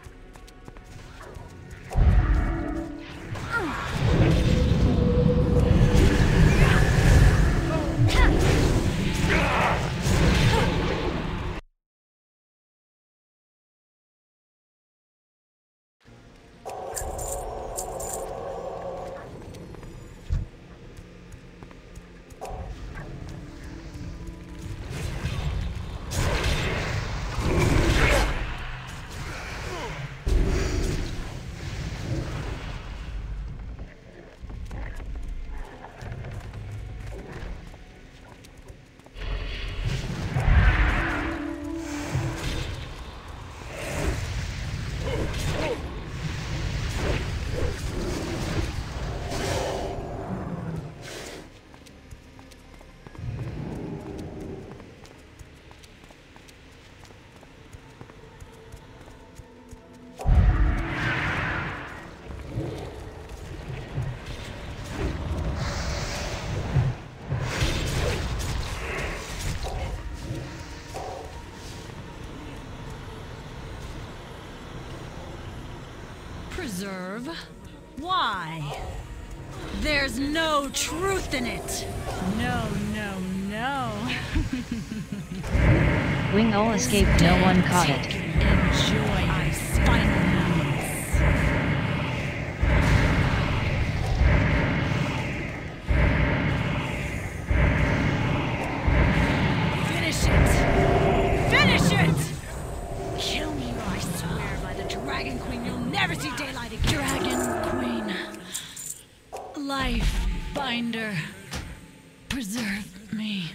Preserve? Why? There's no truth in it. No, no, no. Wing owl escaped. No one caught it. Enjoy my spinal numbness. Finish it! Finish it! Kill me or I swear by the Dragon Queen you'll never see daylight again. Dragon Queen. Life binder. Preserve me.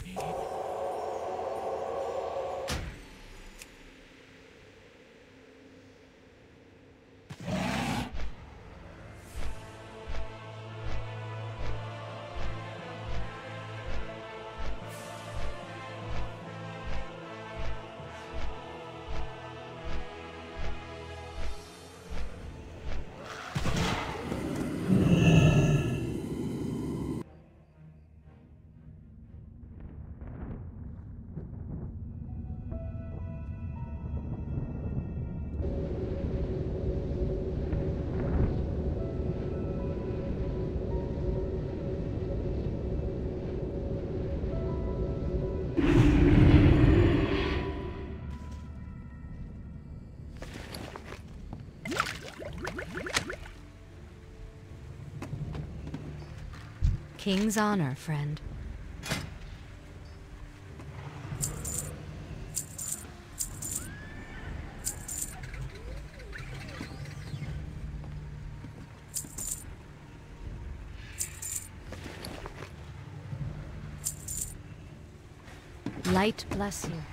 King's honor, friend. Light bless you.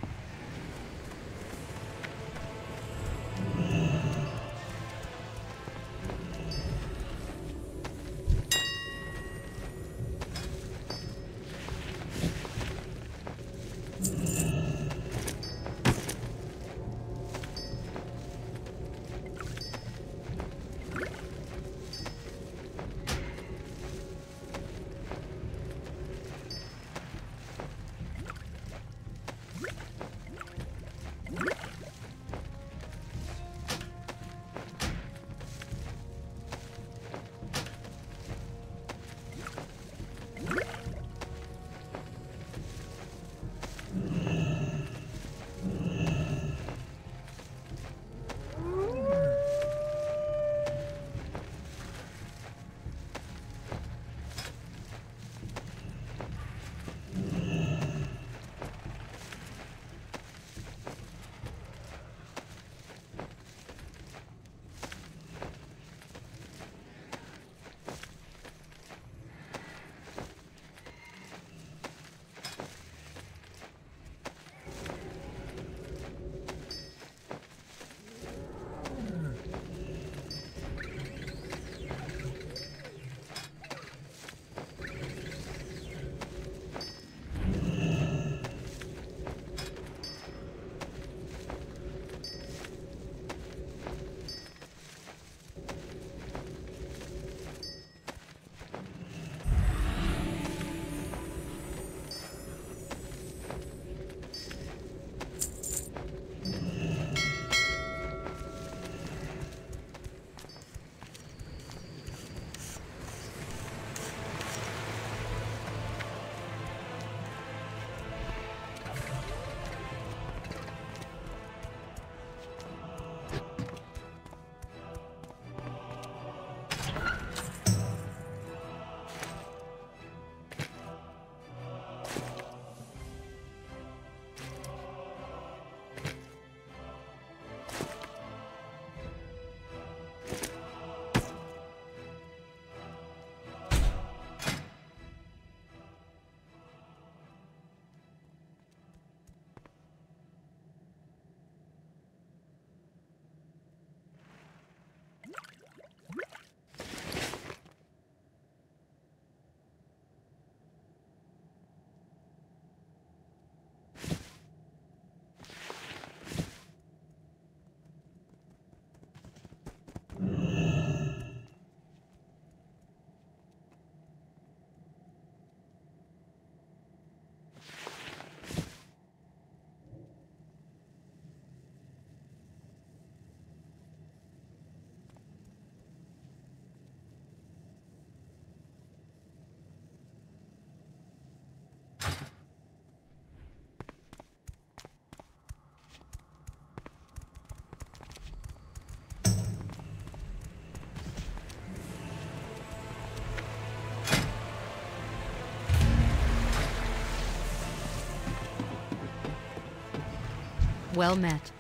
Well met.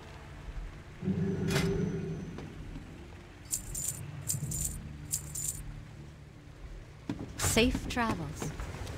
Safe travels.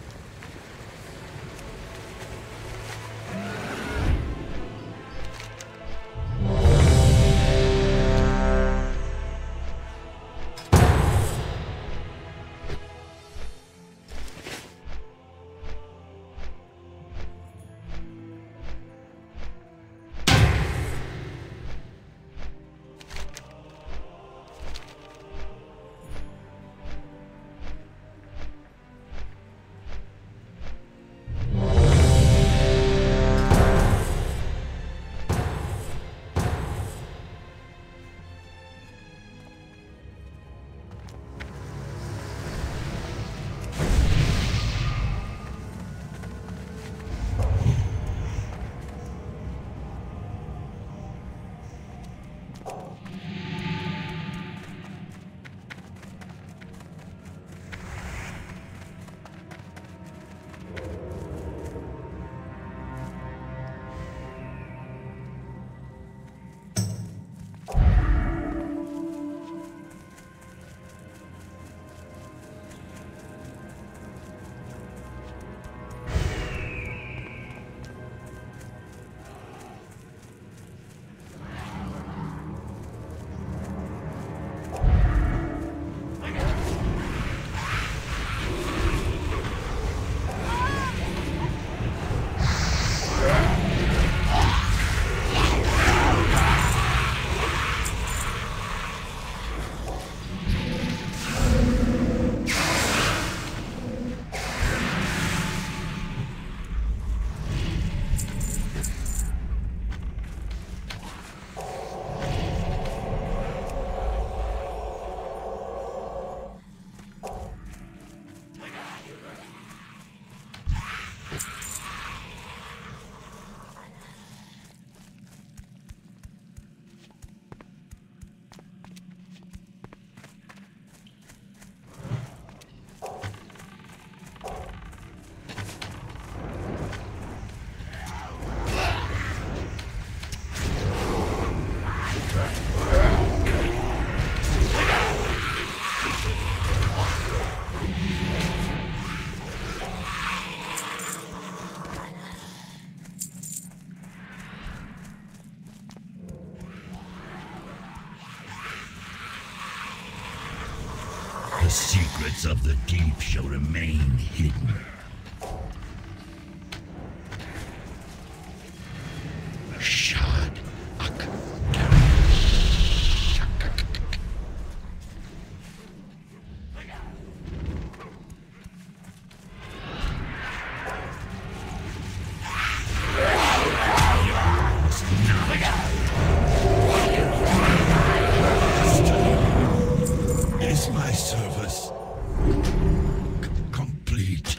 The secrets of the deep shall remain hidden. Shad Ak. Is my service c- complete?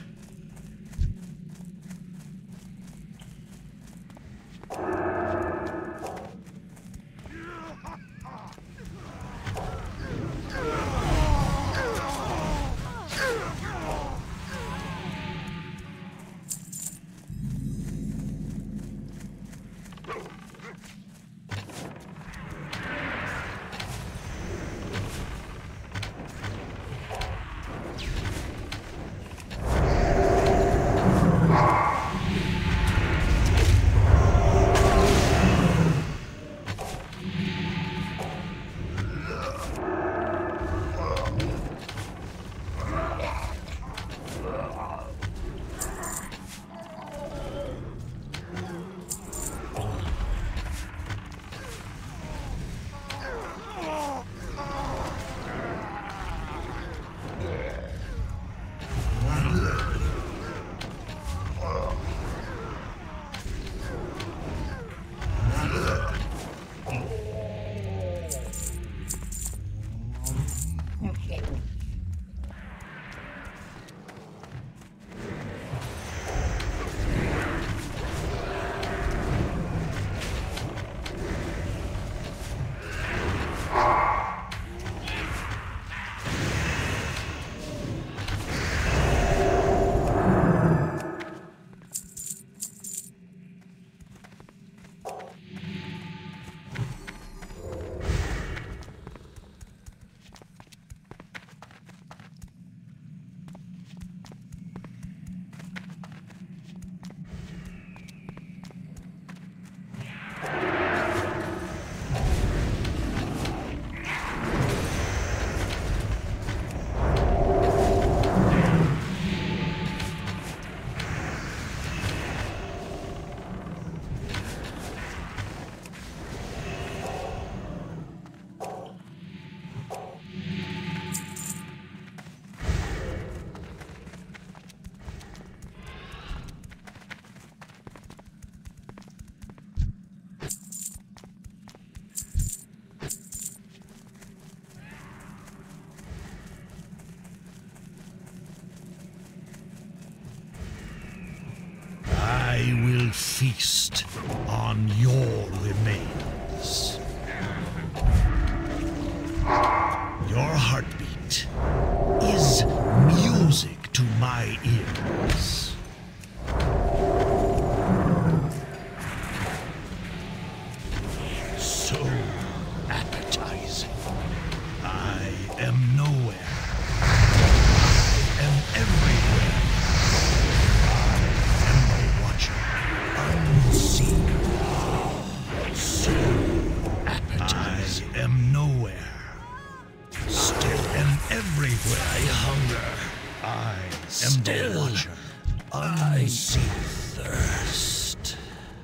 feast on your remains. Your heartbeat is music to my ears. So appetizing. I am nowhere. I am everywhere. I am the watcher, unseen. So appetizing. I am nowhere. Still am everywhere. I hunger. I am Still the watcher, unseen. I thirst.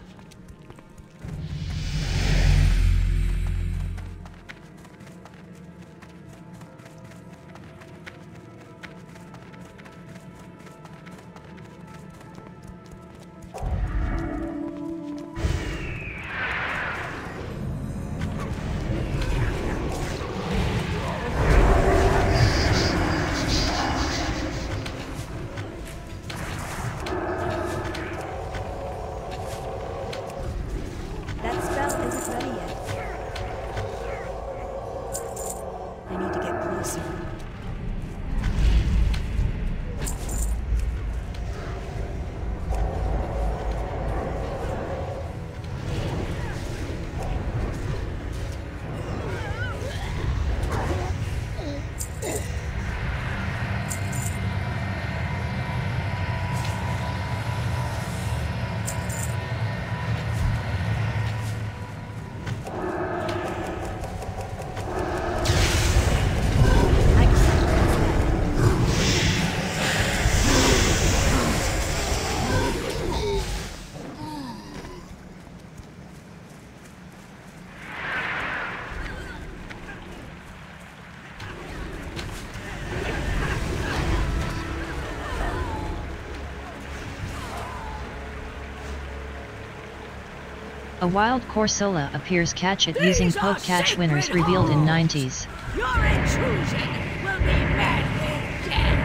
A wild Corsola appears. Catch it using poke catch winners revealed in nineties. Your intrusion will be met with death.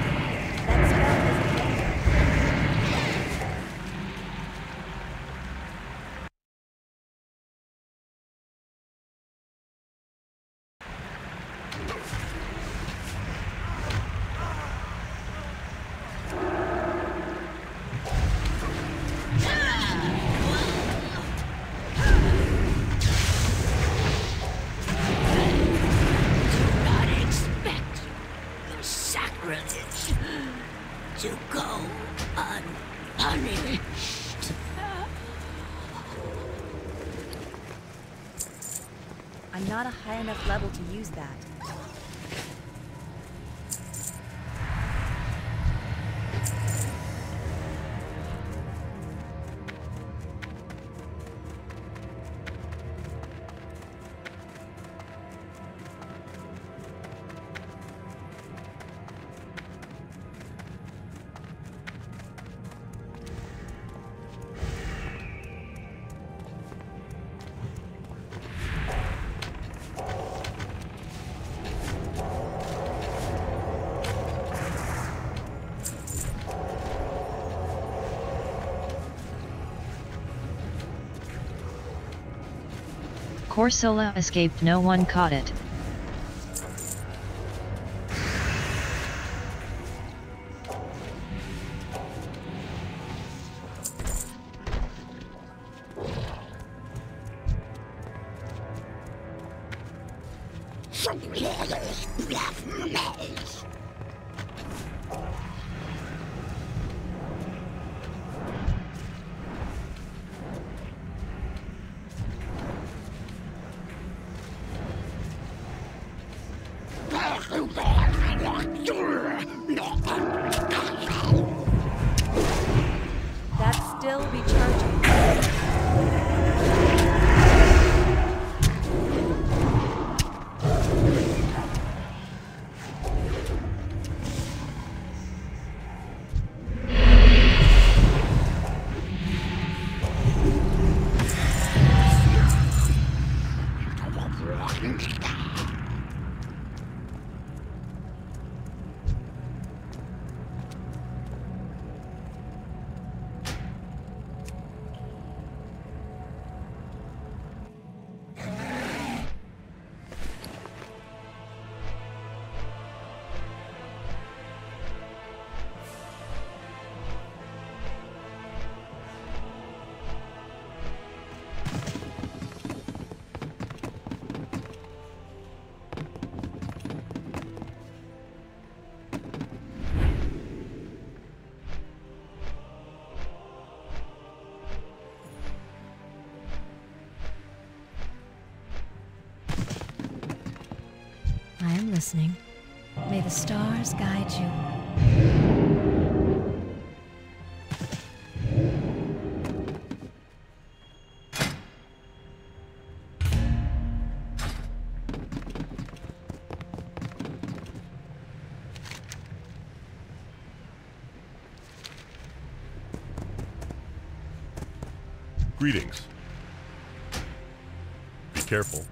To go unpunished. I'm not a high enough level to use that. Corsola escaped. No one caught it. That's still recharging. I am listening. May the stars guide you. Greetings. Be careful.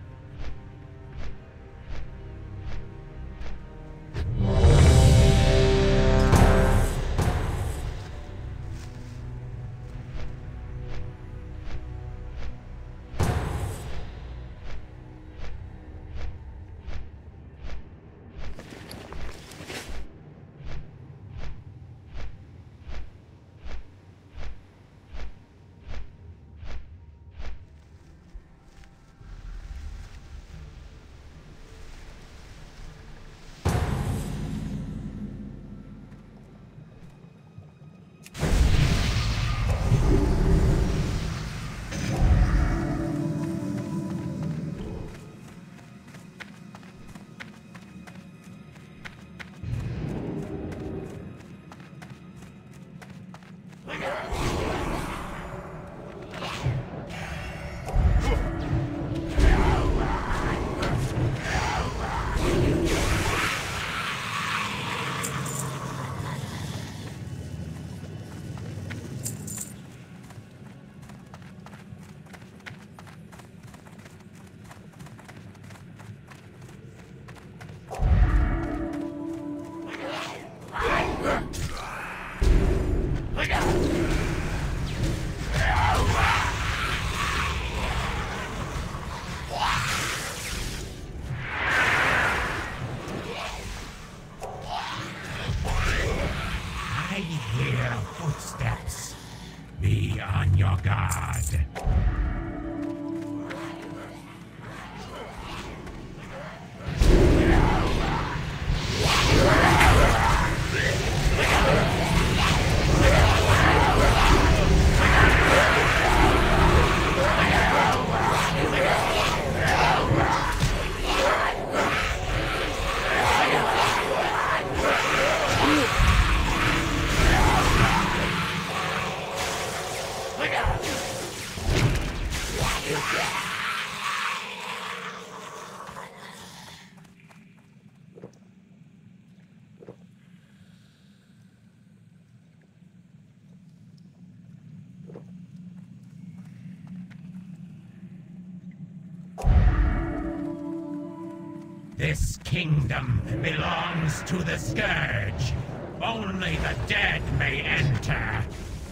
This kingdom belongs to the Scourge. Only the dead may enter.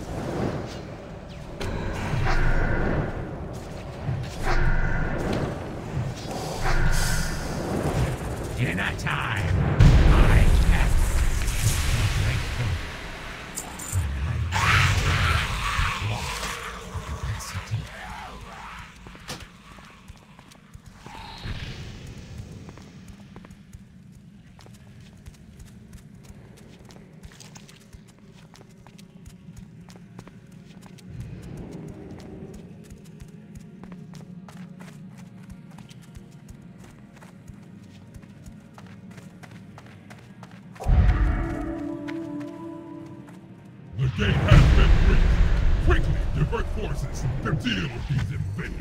Dinner time. I have grateful. Capacity. The gate has been breached. Quickly, divert forces to deal with these invaders.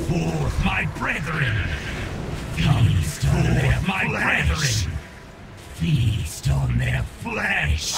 forth, my brethren! Come forth, my brethren! Feast on their flesh!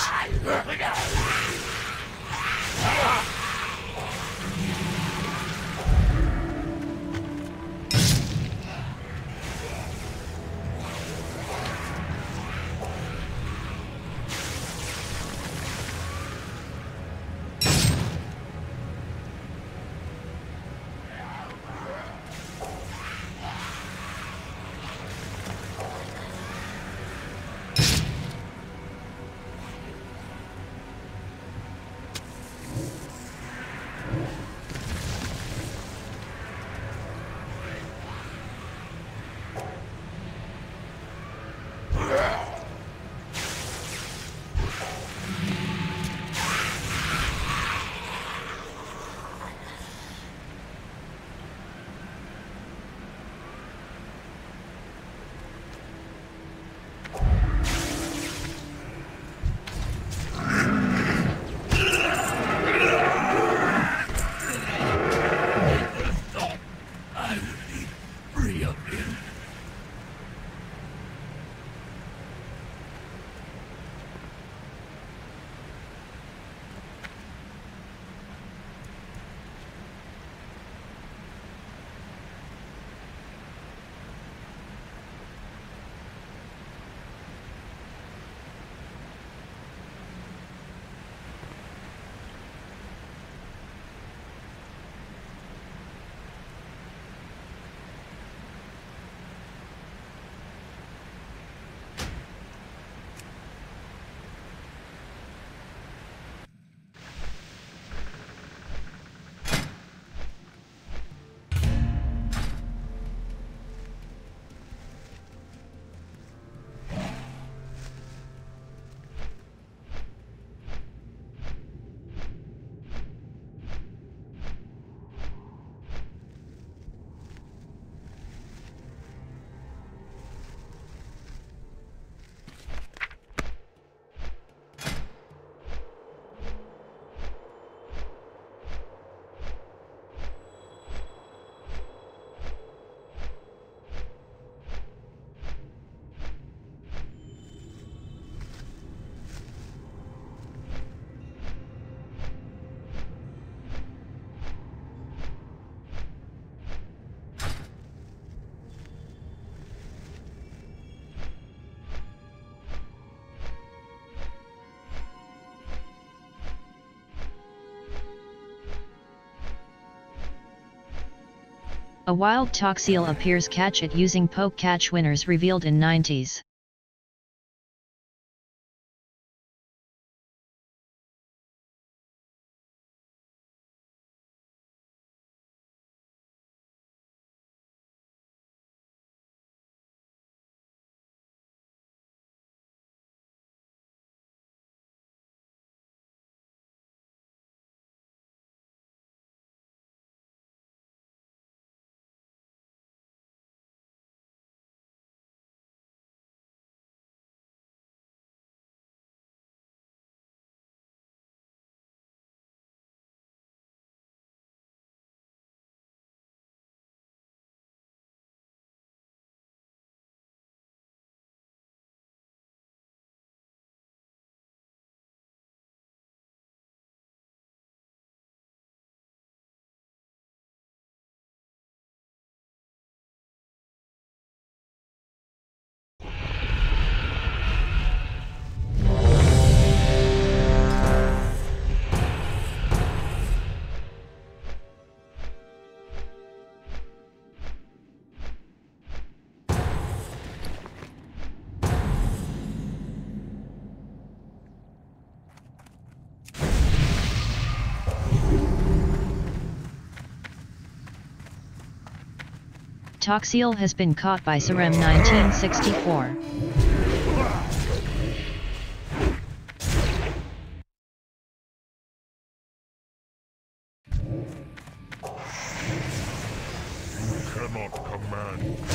A wild Toxel appears. Catch it using poke. Catch winners revealed in nineties. Toxel has been caught by Sarem nineteen sixty-four. You cannot command.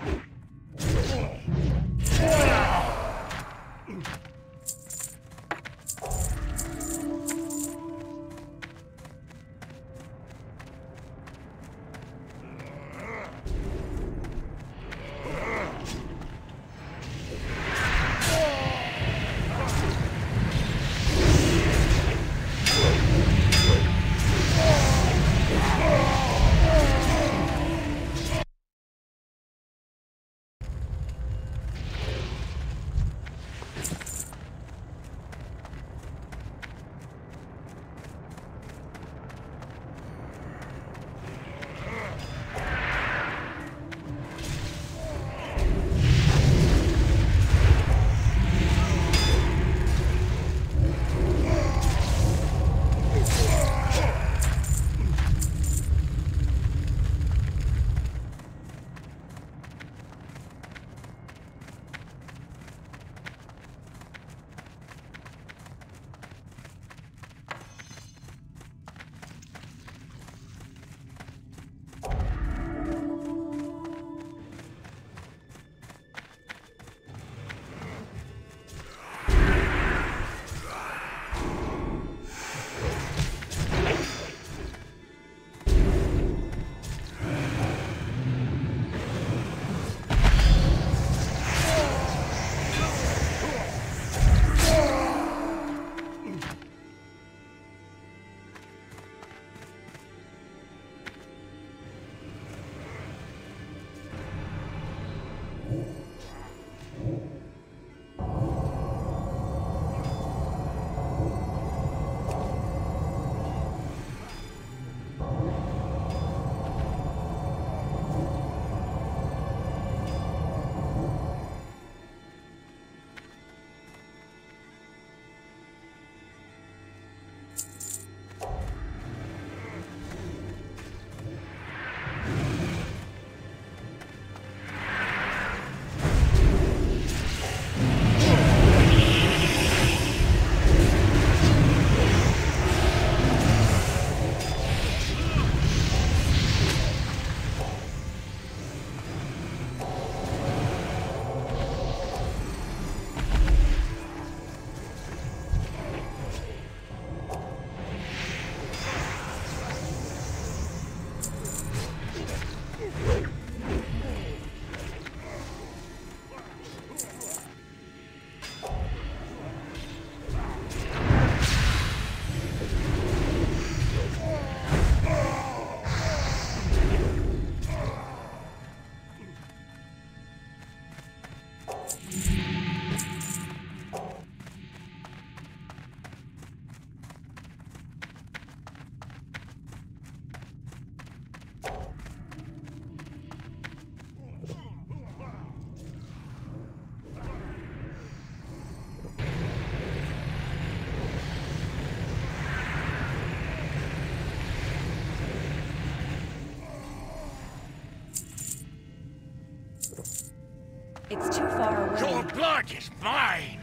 It's too far away. Your blood is mine!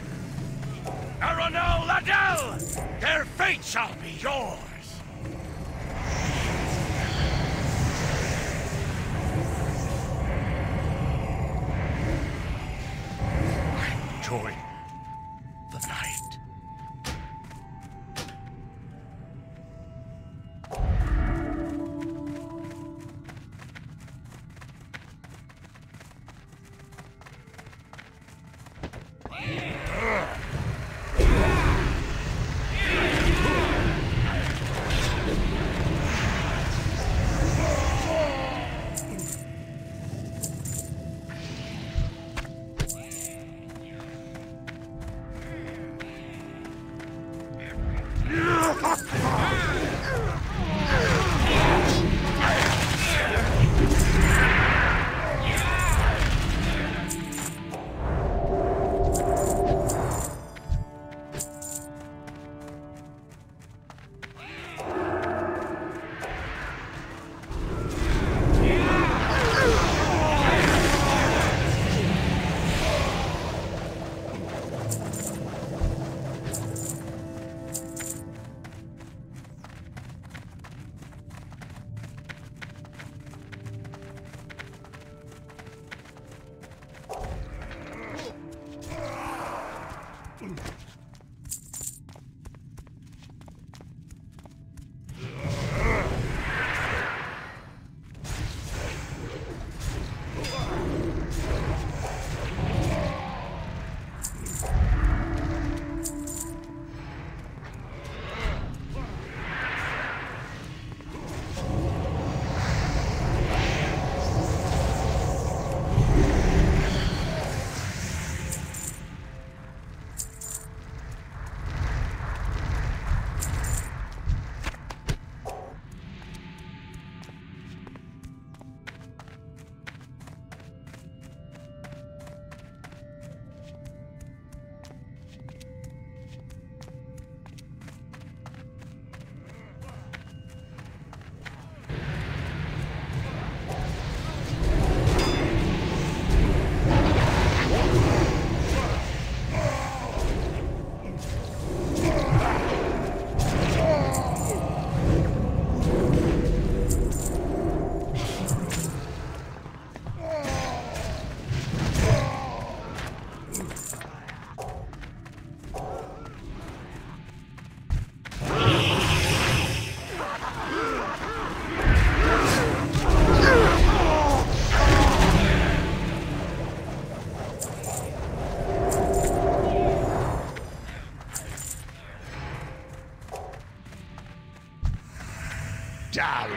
Aronel Ladell! Their fate shall be yours! I join the night.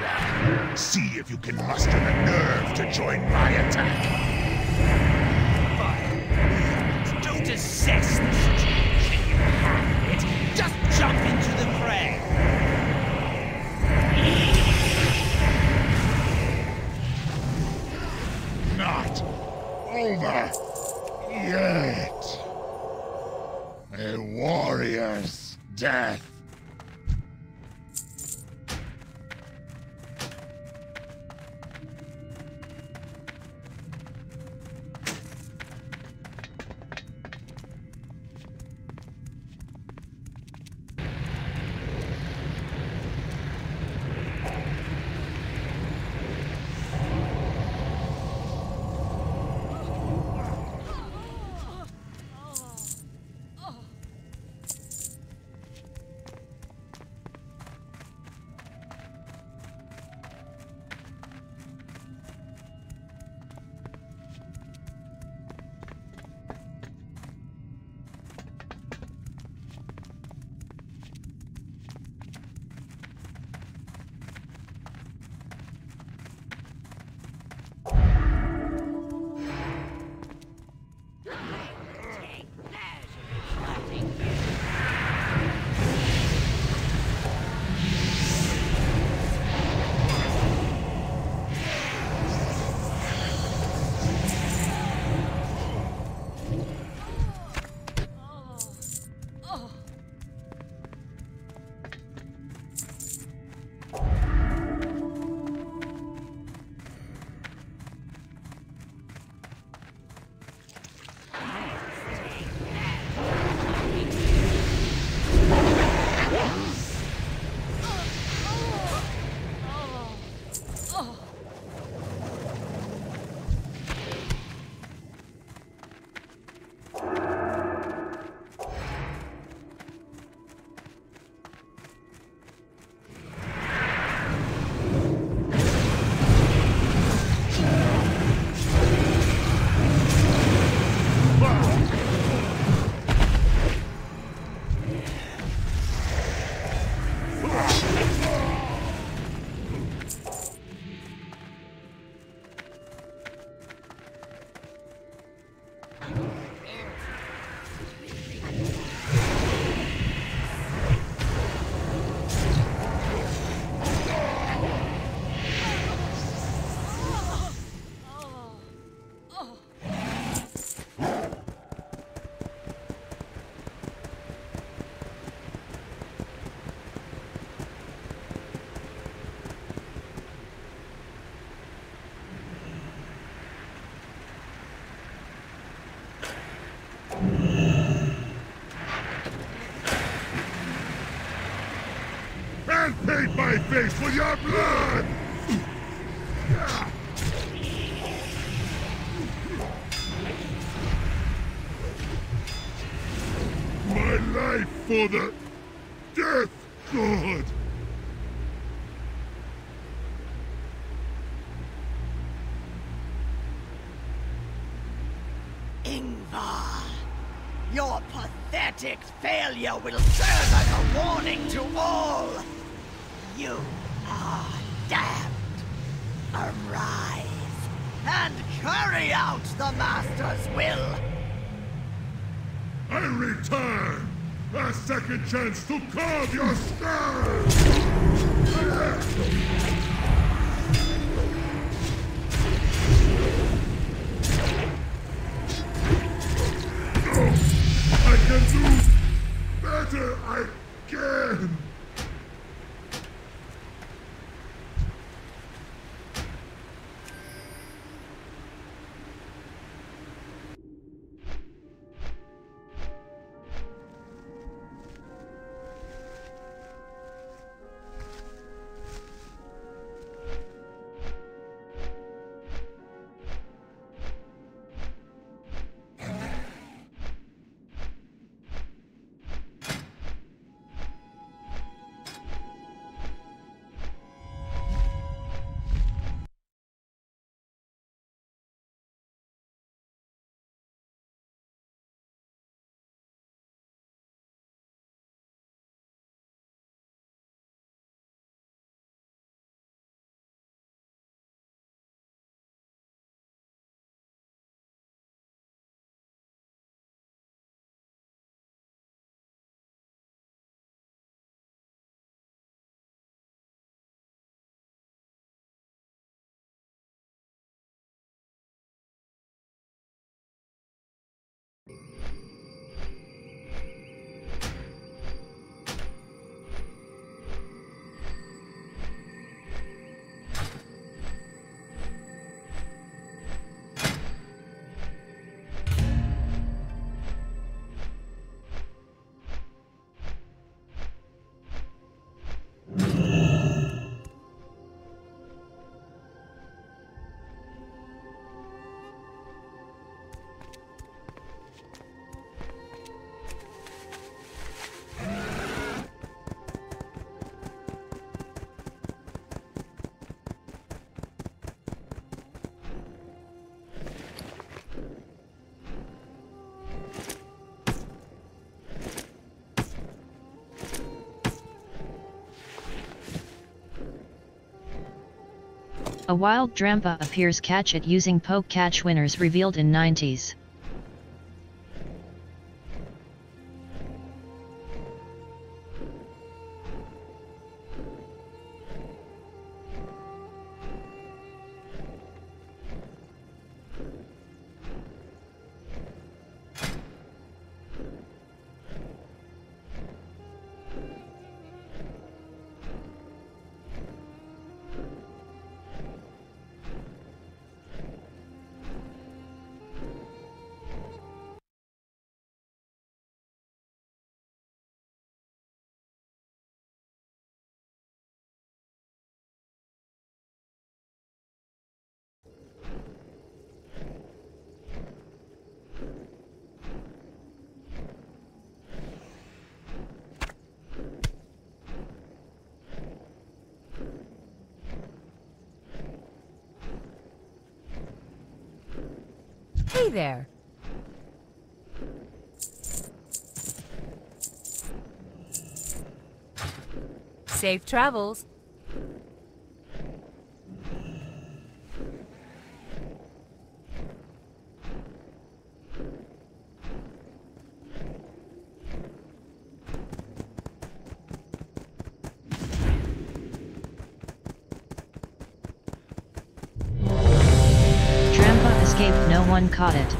See if you can muster the nerve to join my attack. Fine. Don't assess the situation, you have it. Just jump into the fray. Not over yet. A warrior's death. And paint my face with your blood! My life for the Death God! Ingvar, your pathetic failure will serve as a warning to all. You are damned. Arise and carry out the Master's will. I return! A second chance to carve your skull! I can do better! I can! A wild Drampa appears. Catch it using poke. Catch winners revealed in nineties. Hey there. Safe travels. Drampa escaped. No one caught it.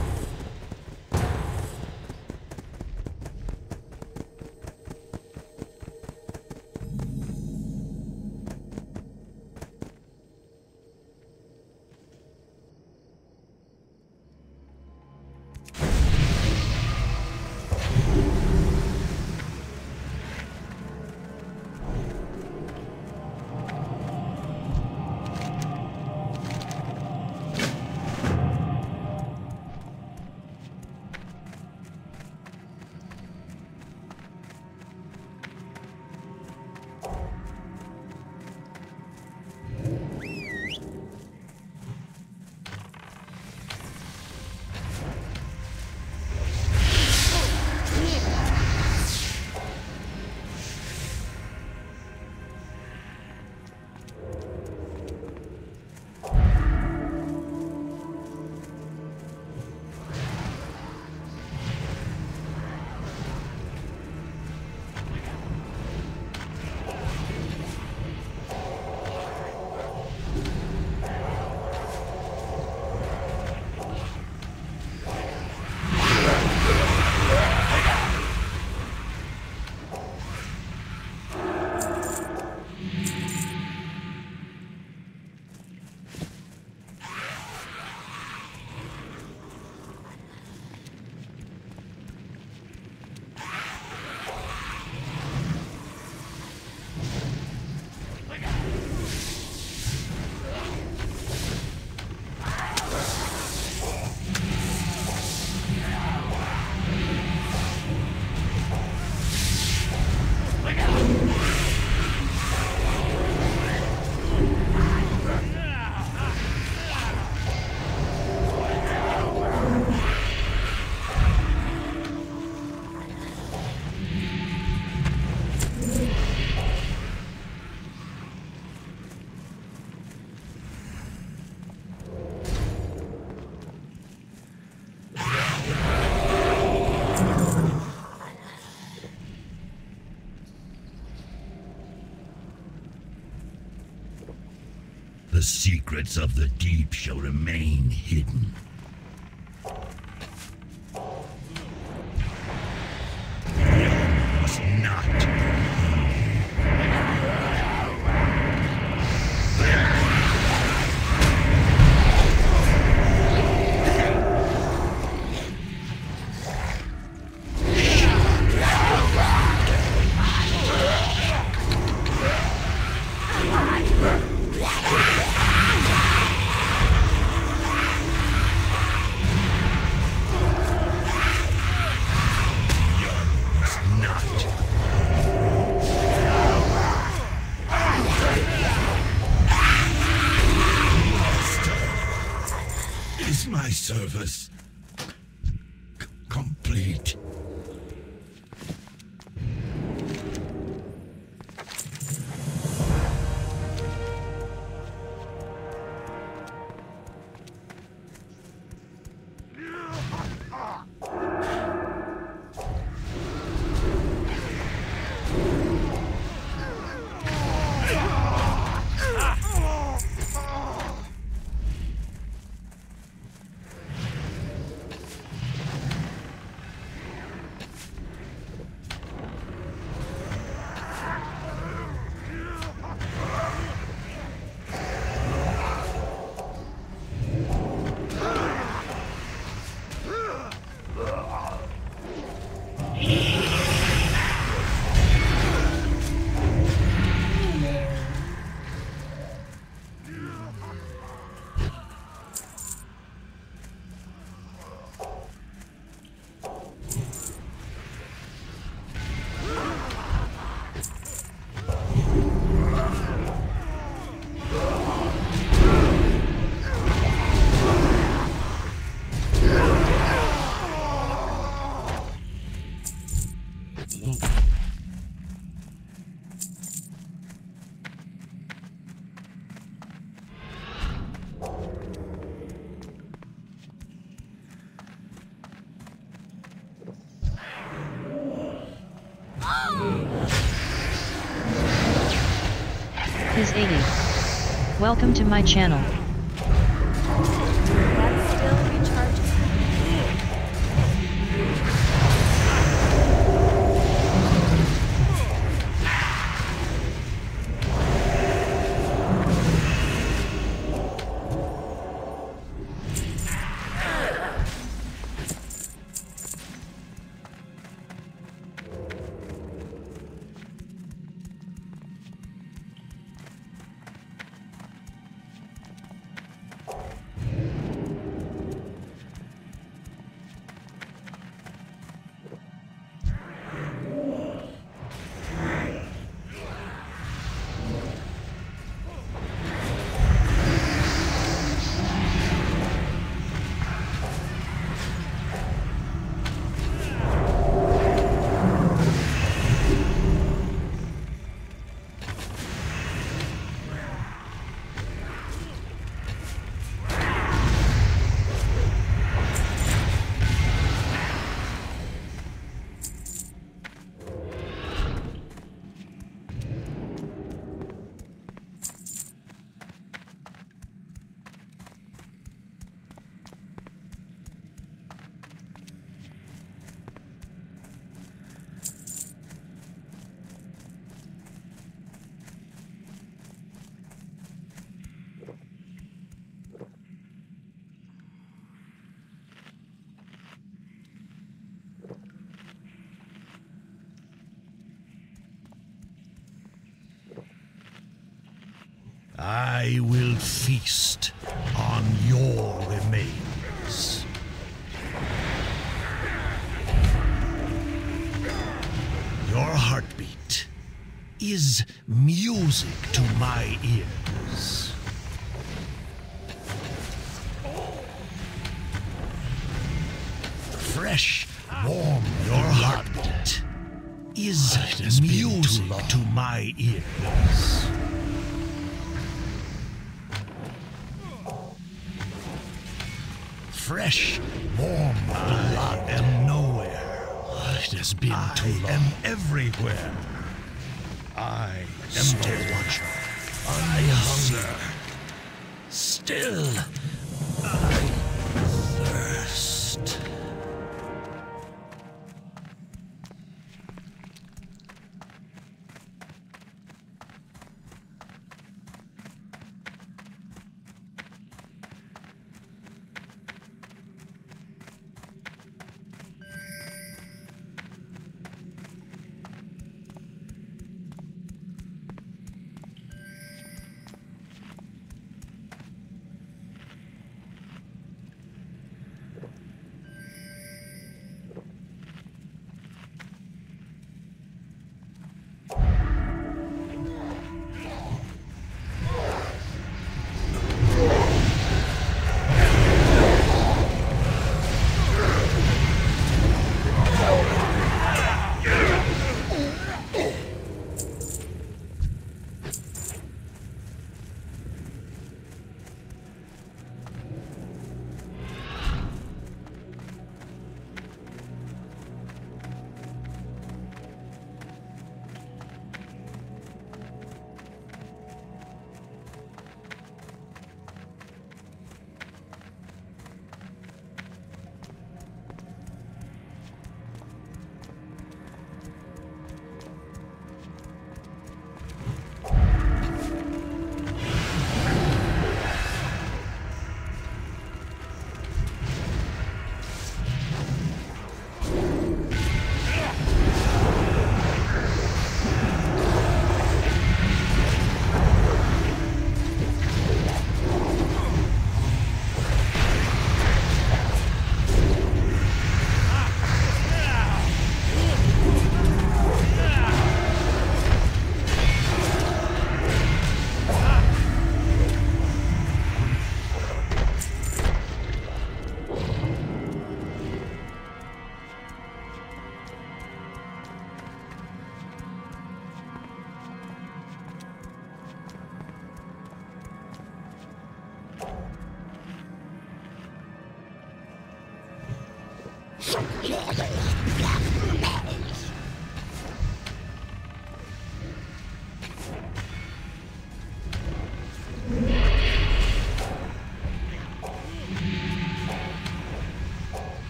The secrets of the deep shall remain hidden. You must not. My service c- complete. Blaze eighty. Welcome to my channel. That's still recharging. I will feast on your remains. Your heartbeat is music to my ears. Fresh, warm, your heartbeat is music to my ears. Fresh, warm blood. I am nowhere. It has been I too long. I am everywhere. I am still the watcher. I hunger. Still, I thirst.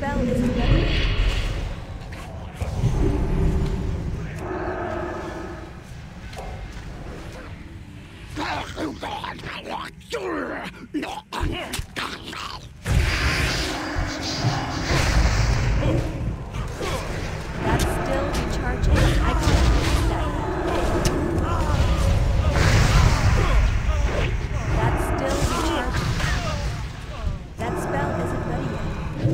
spell isn't ready. That's still recharging. I can't use that yet. That's still recharging. That spell isn't ready yet.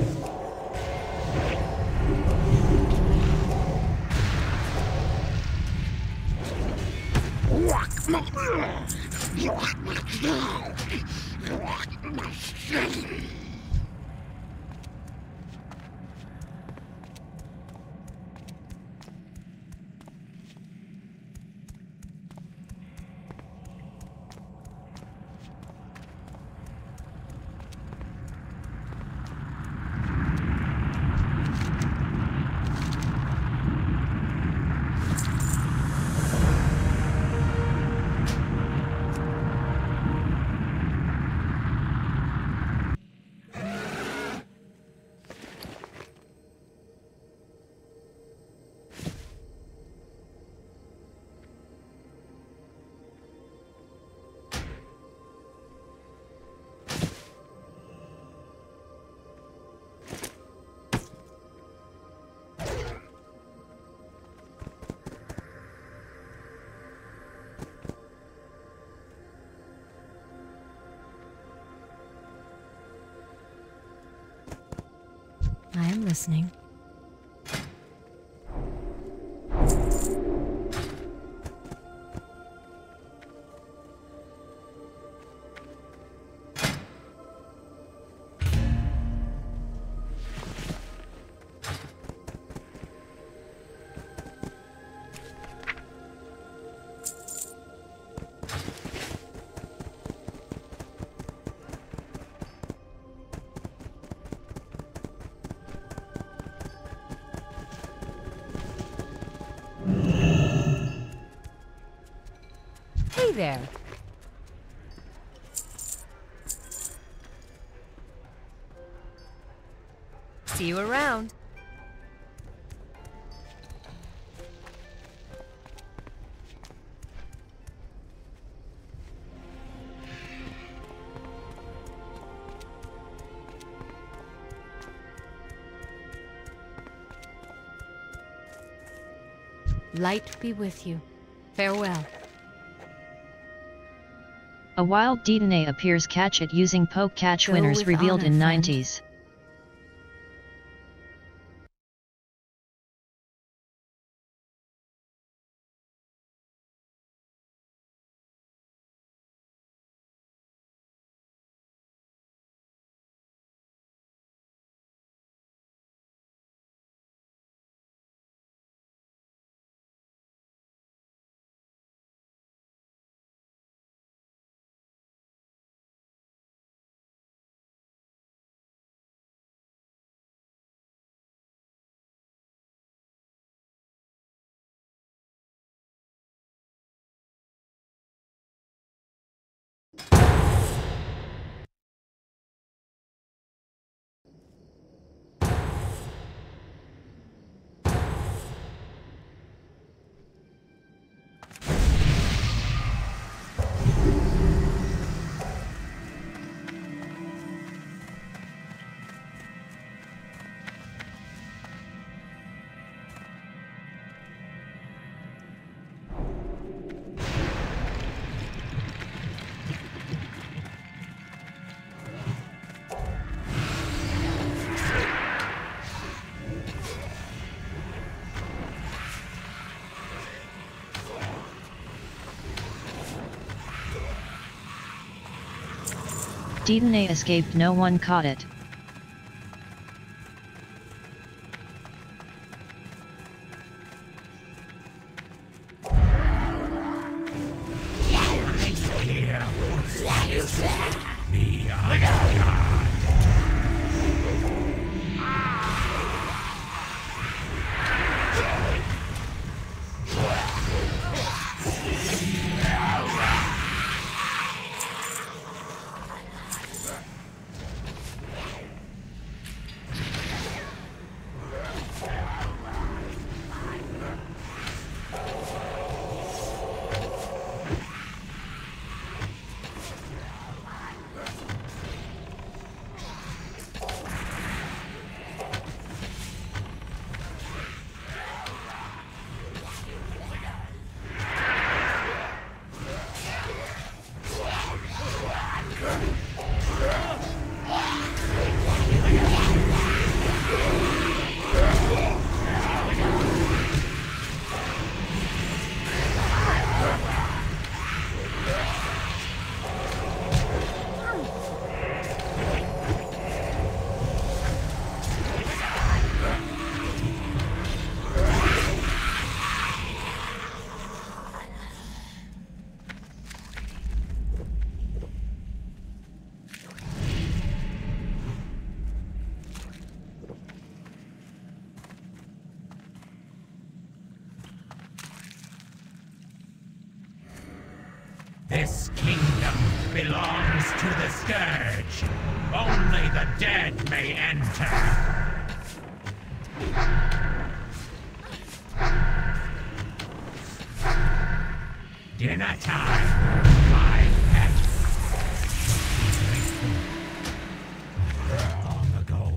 I am listening. Hey there. See you around. Light be with you. Farewell. A wild Dedenne appears. Catch it using poke. Catch Go winners with revealed honor, in friend. nineties. Dedenne escaped. No one caught it. This kingdom belongs to the Scourge. Only the dead may enter. Dinner time, my pet. Long ago.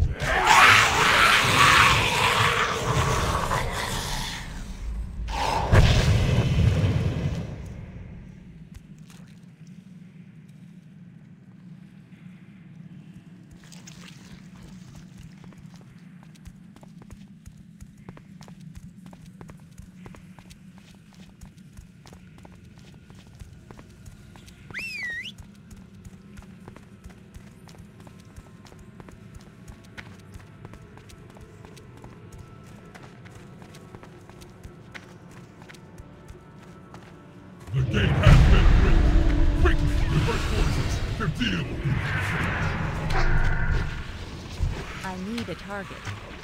The gate has been opened. Quickly, divert forces. Their deal. I need a target.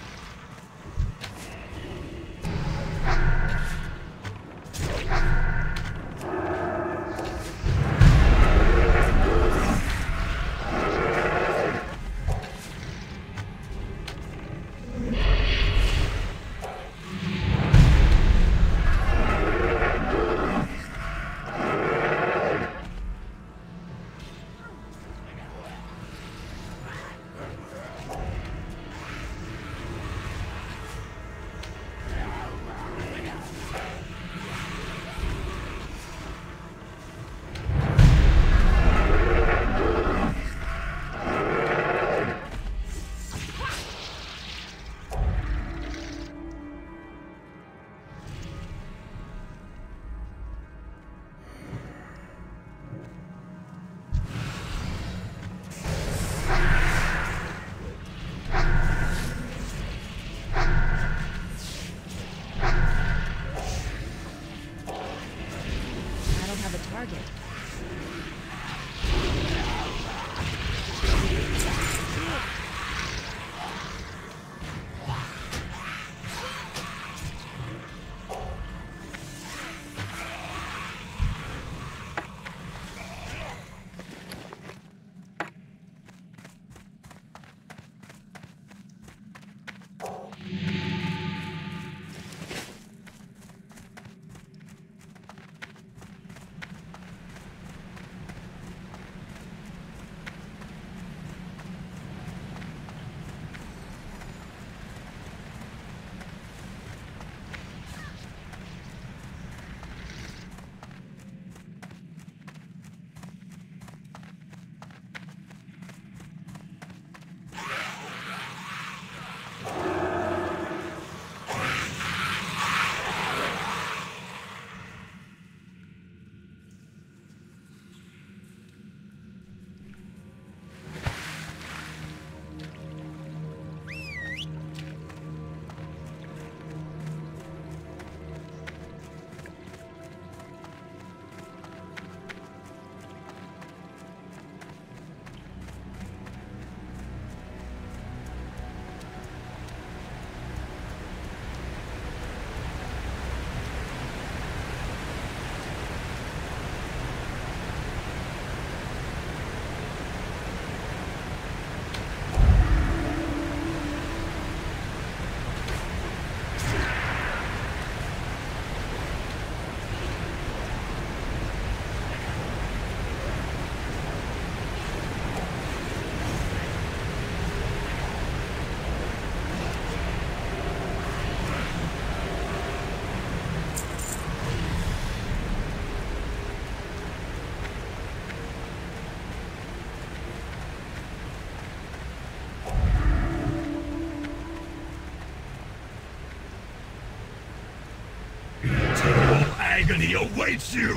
Agony awaits you!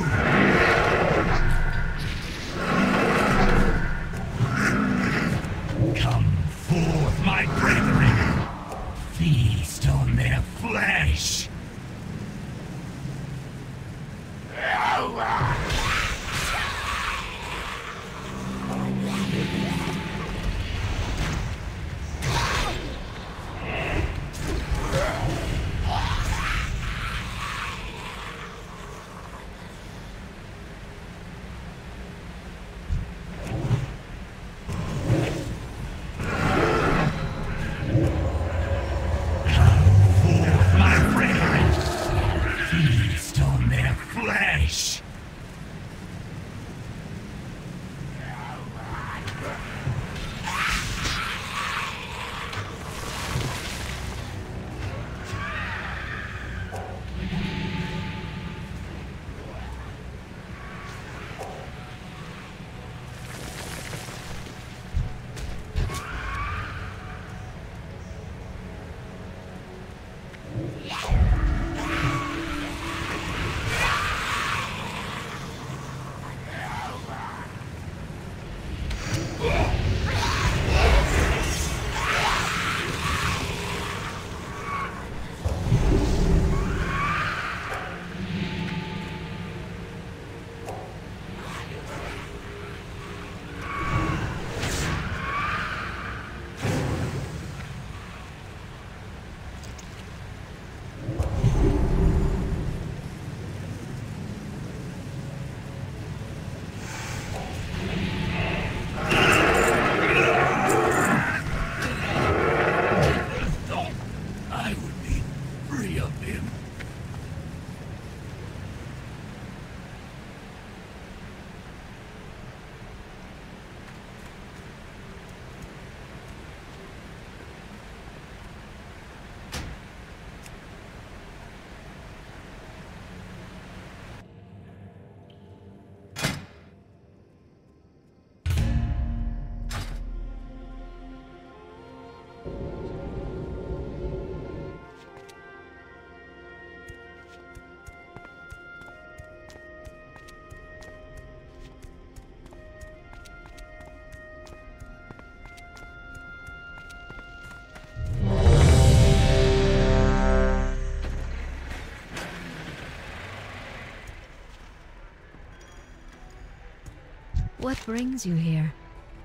Come forth, my brethren! Feast on their flesh! What brings you here?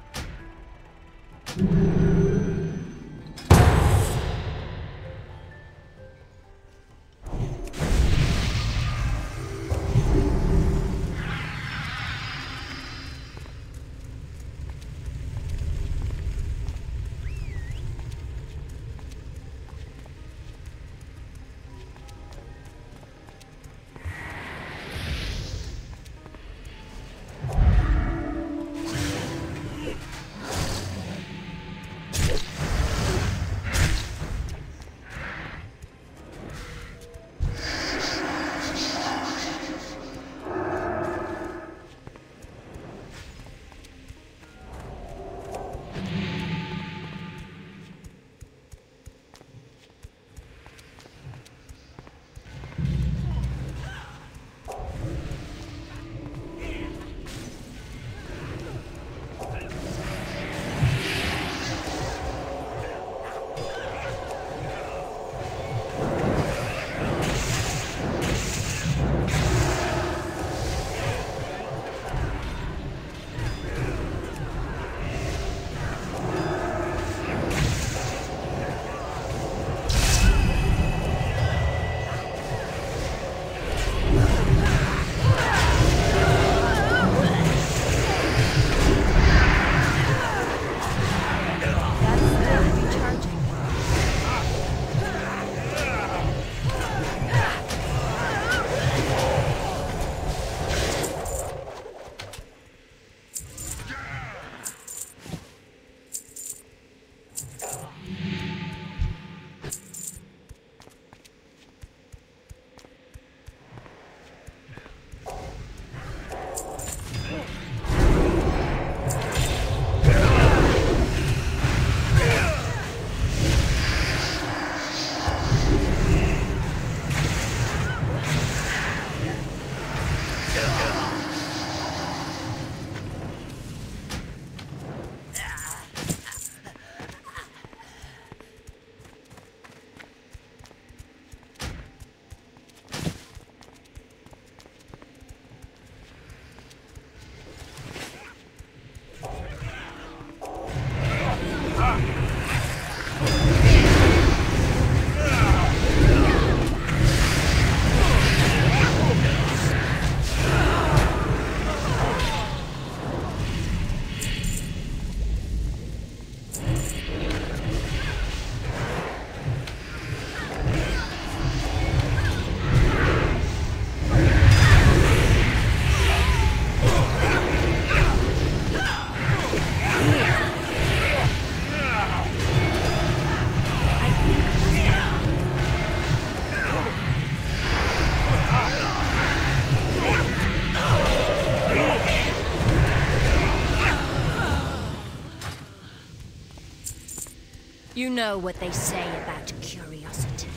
You know what they say about curiosity.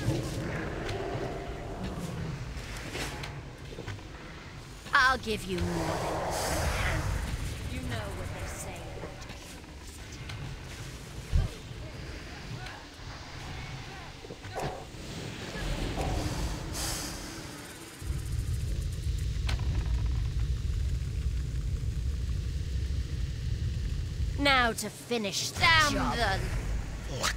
I'll give you more than you can handle. You know what they say about curiosity. Now to finish the Damn job. the luck.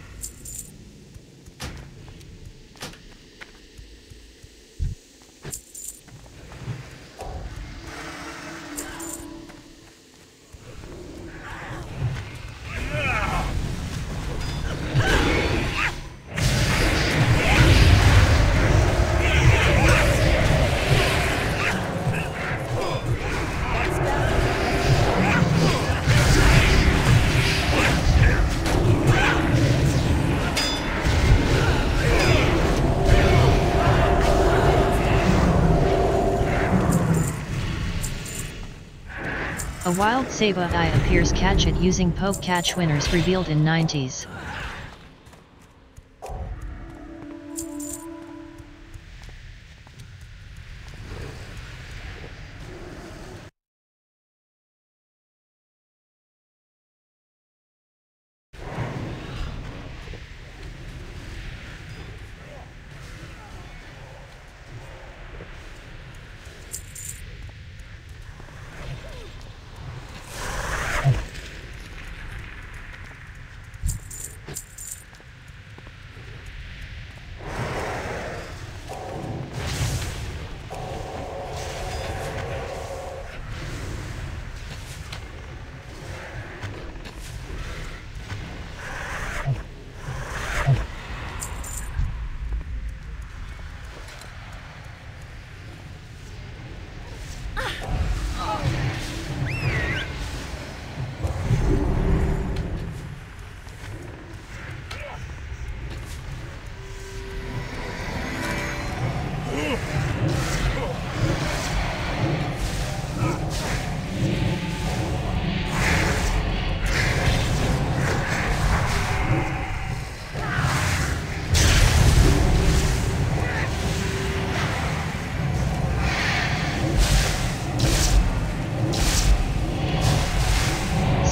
A wild Sableye appears catch it using poke catch winners revealed in nineties.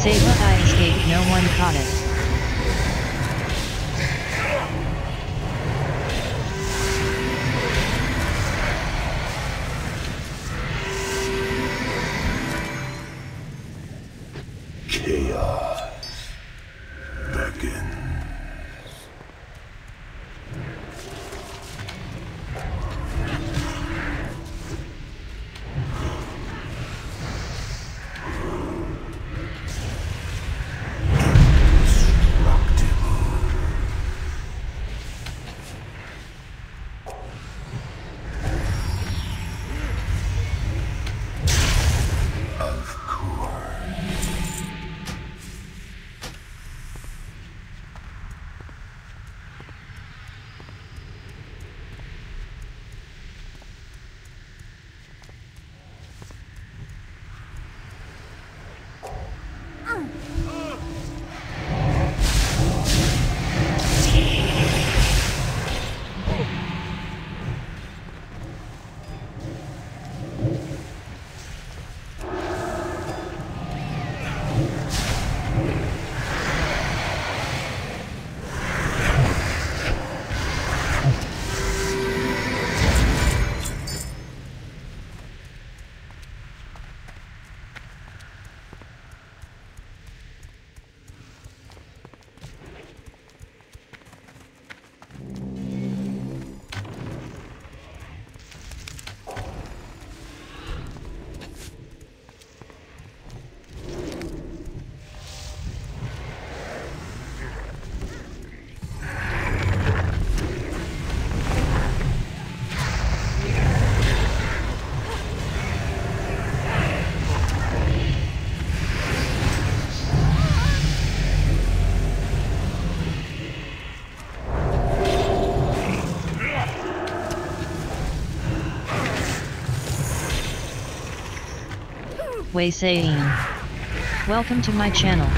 Sava I escaped, no one caught it. Chaos beckons. Wei Sayin. Welcome to my channel.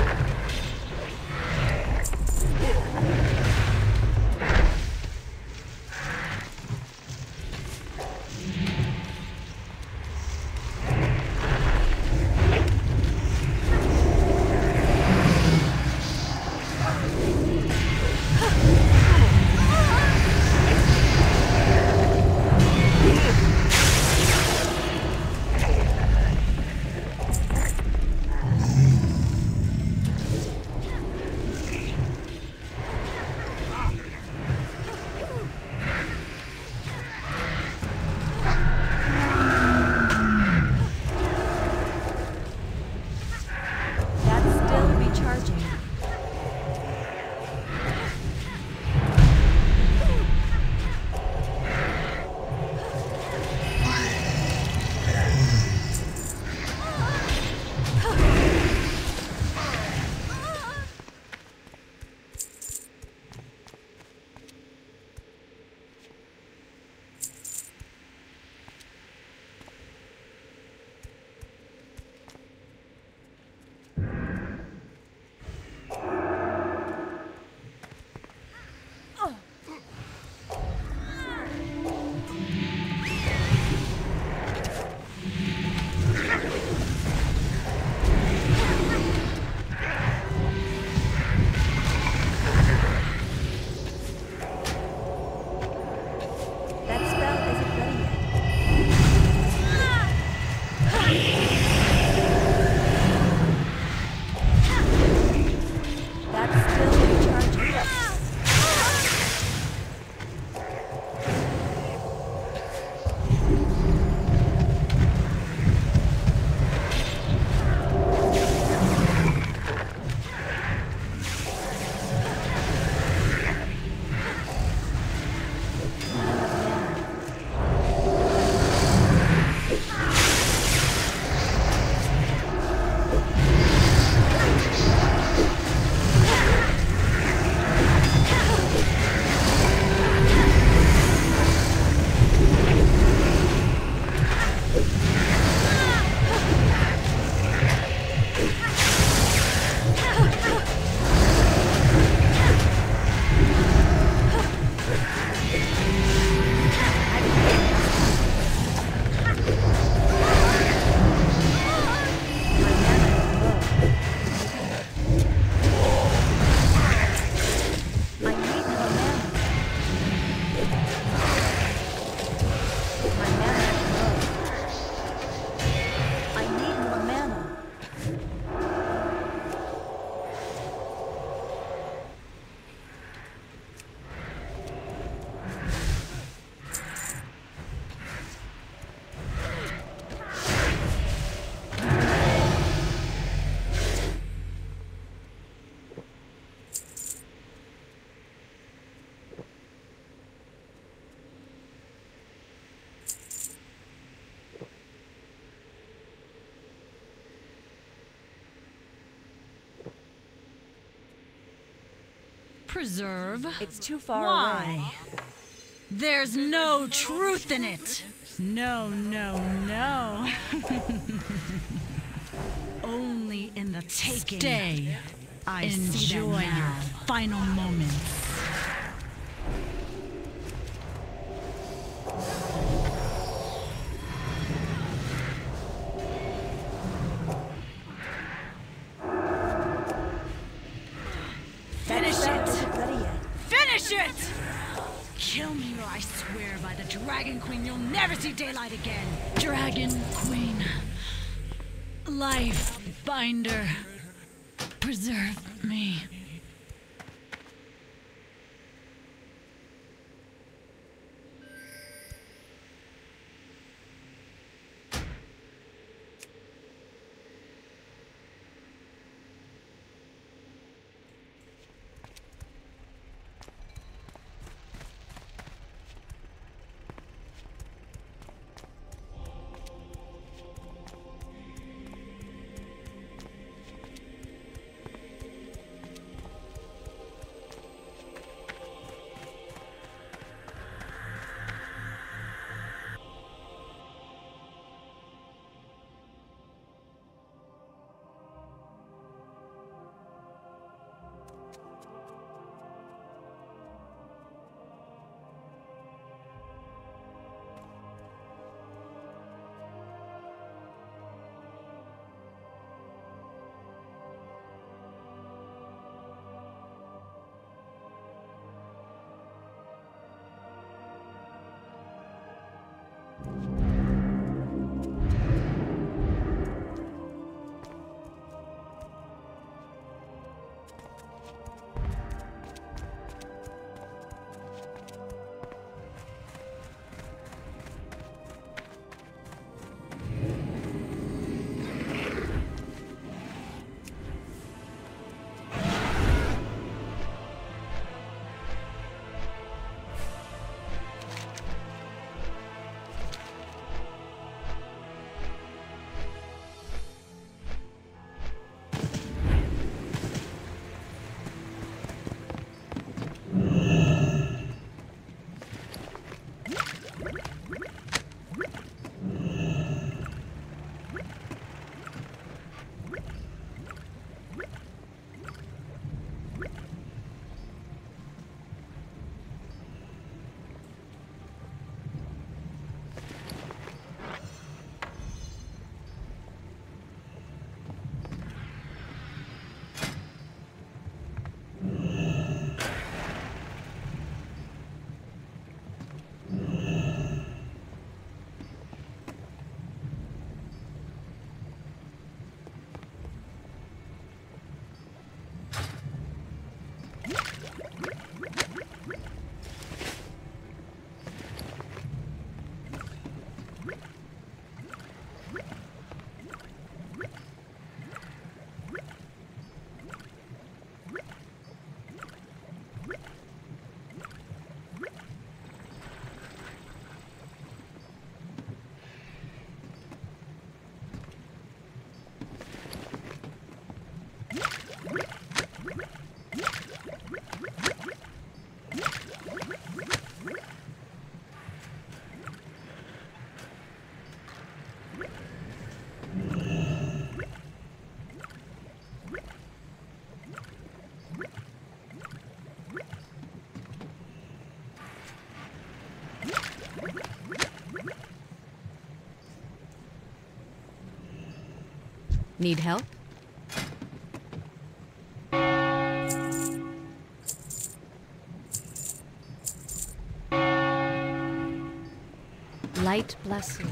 Preserve? It's too far Why? away. There's no truth in it. No, no, no. Only in the taking. Stay. I enjoy your final moments. Finish it! Finish it! Kill me or I swear by the Dragon Queen you'll never see daylight again. Dragon Queen. Life Binder. Preserve me. Need help? Light blessing.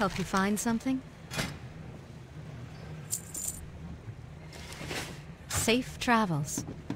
Help you find something? Safe travels.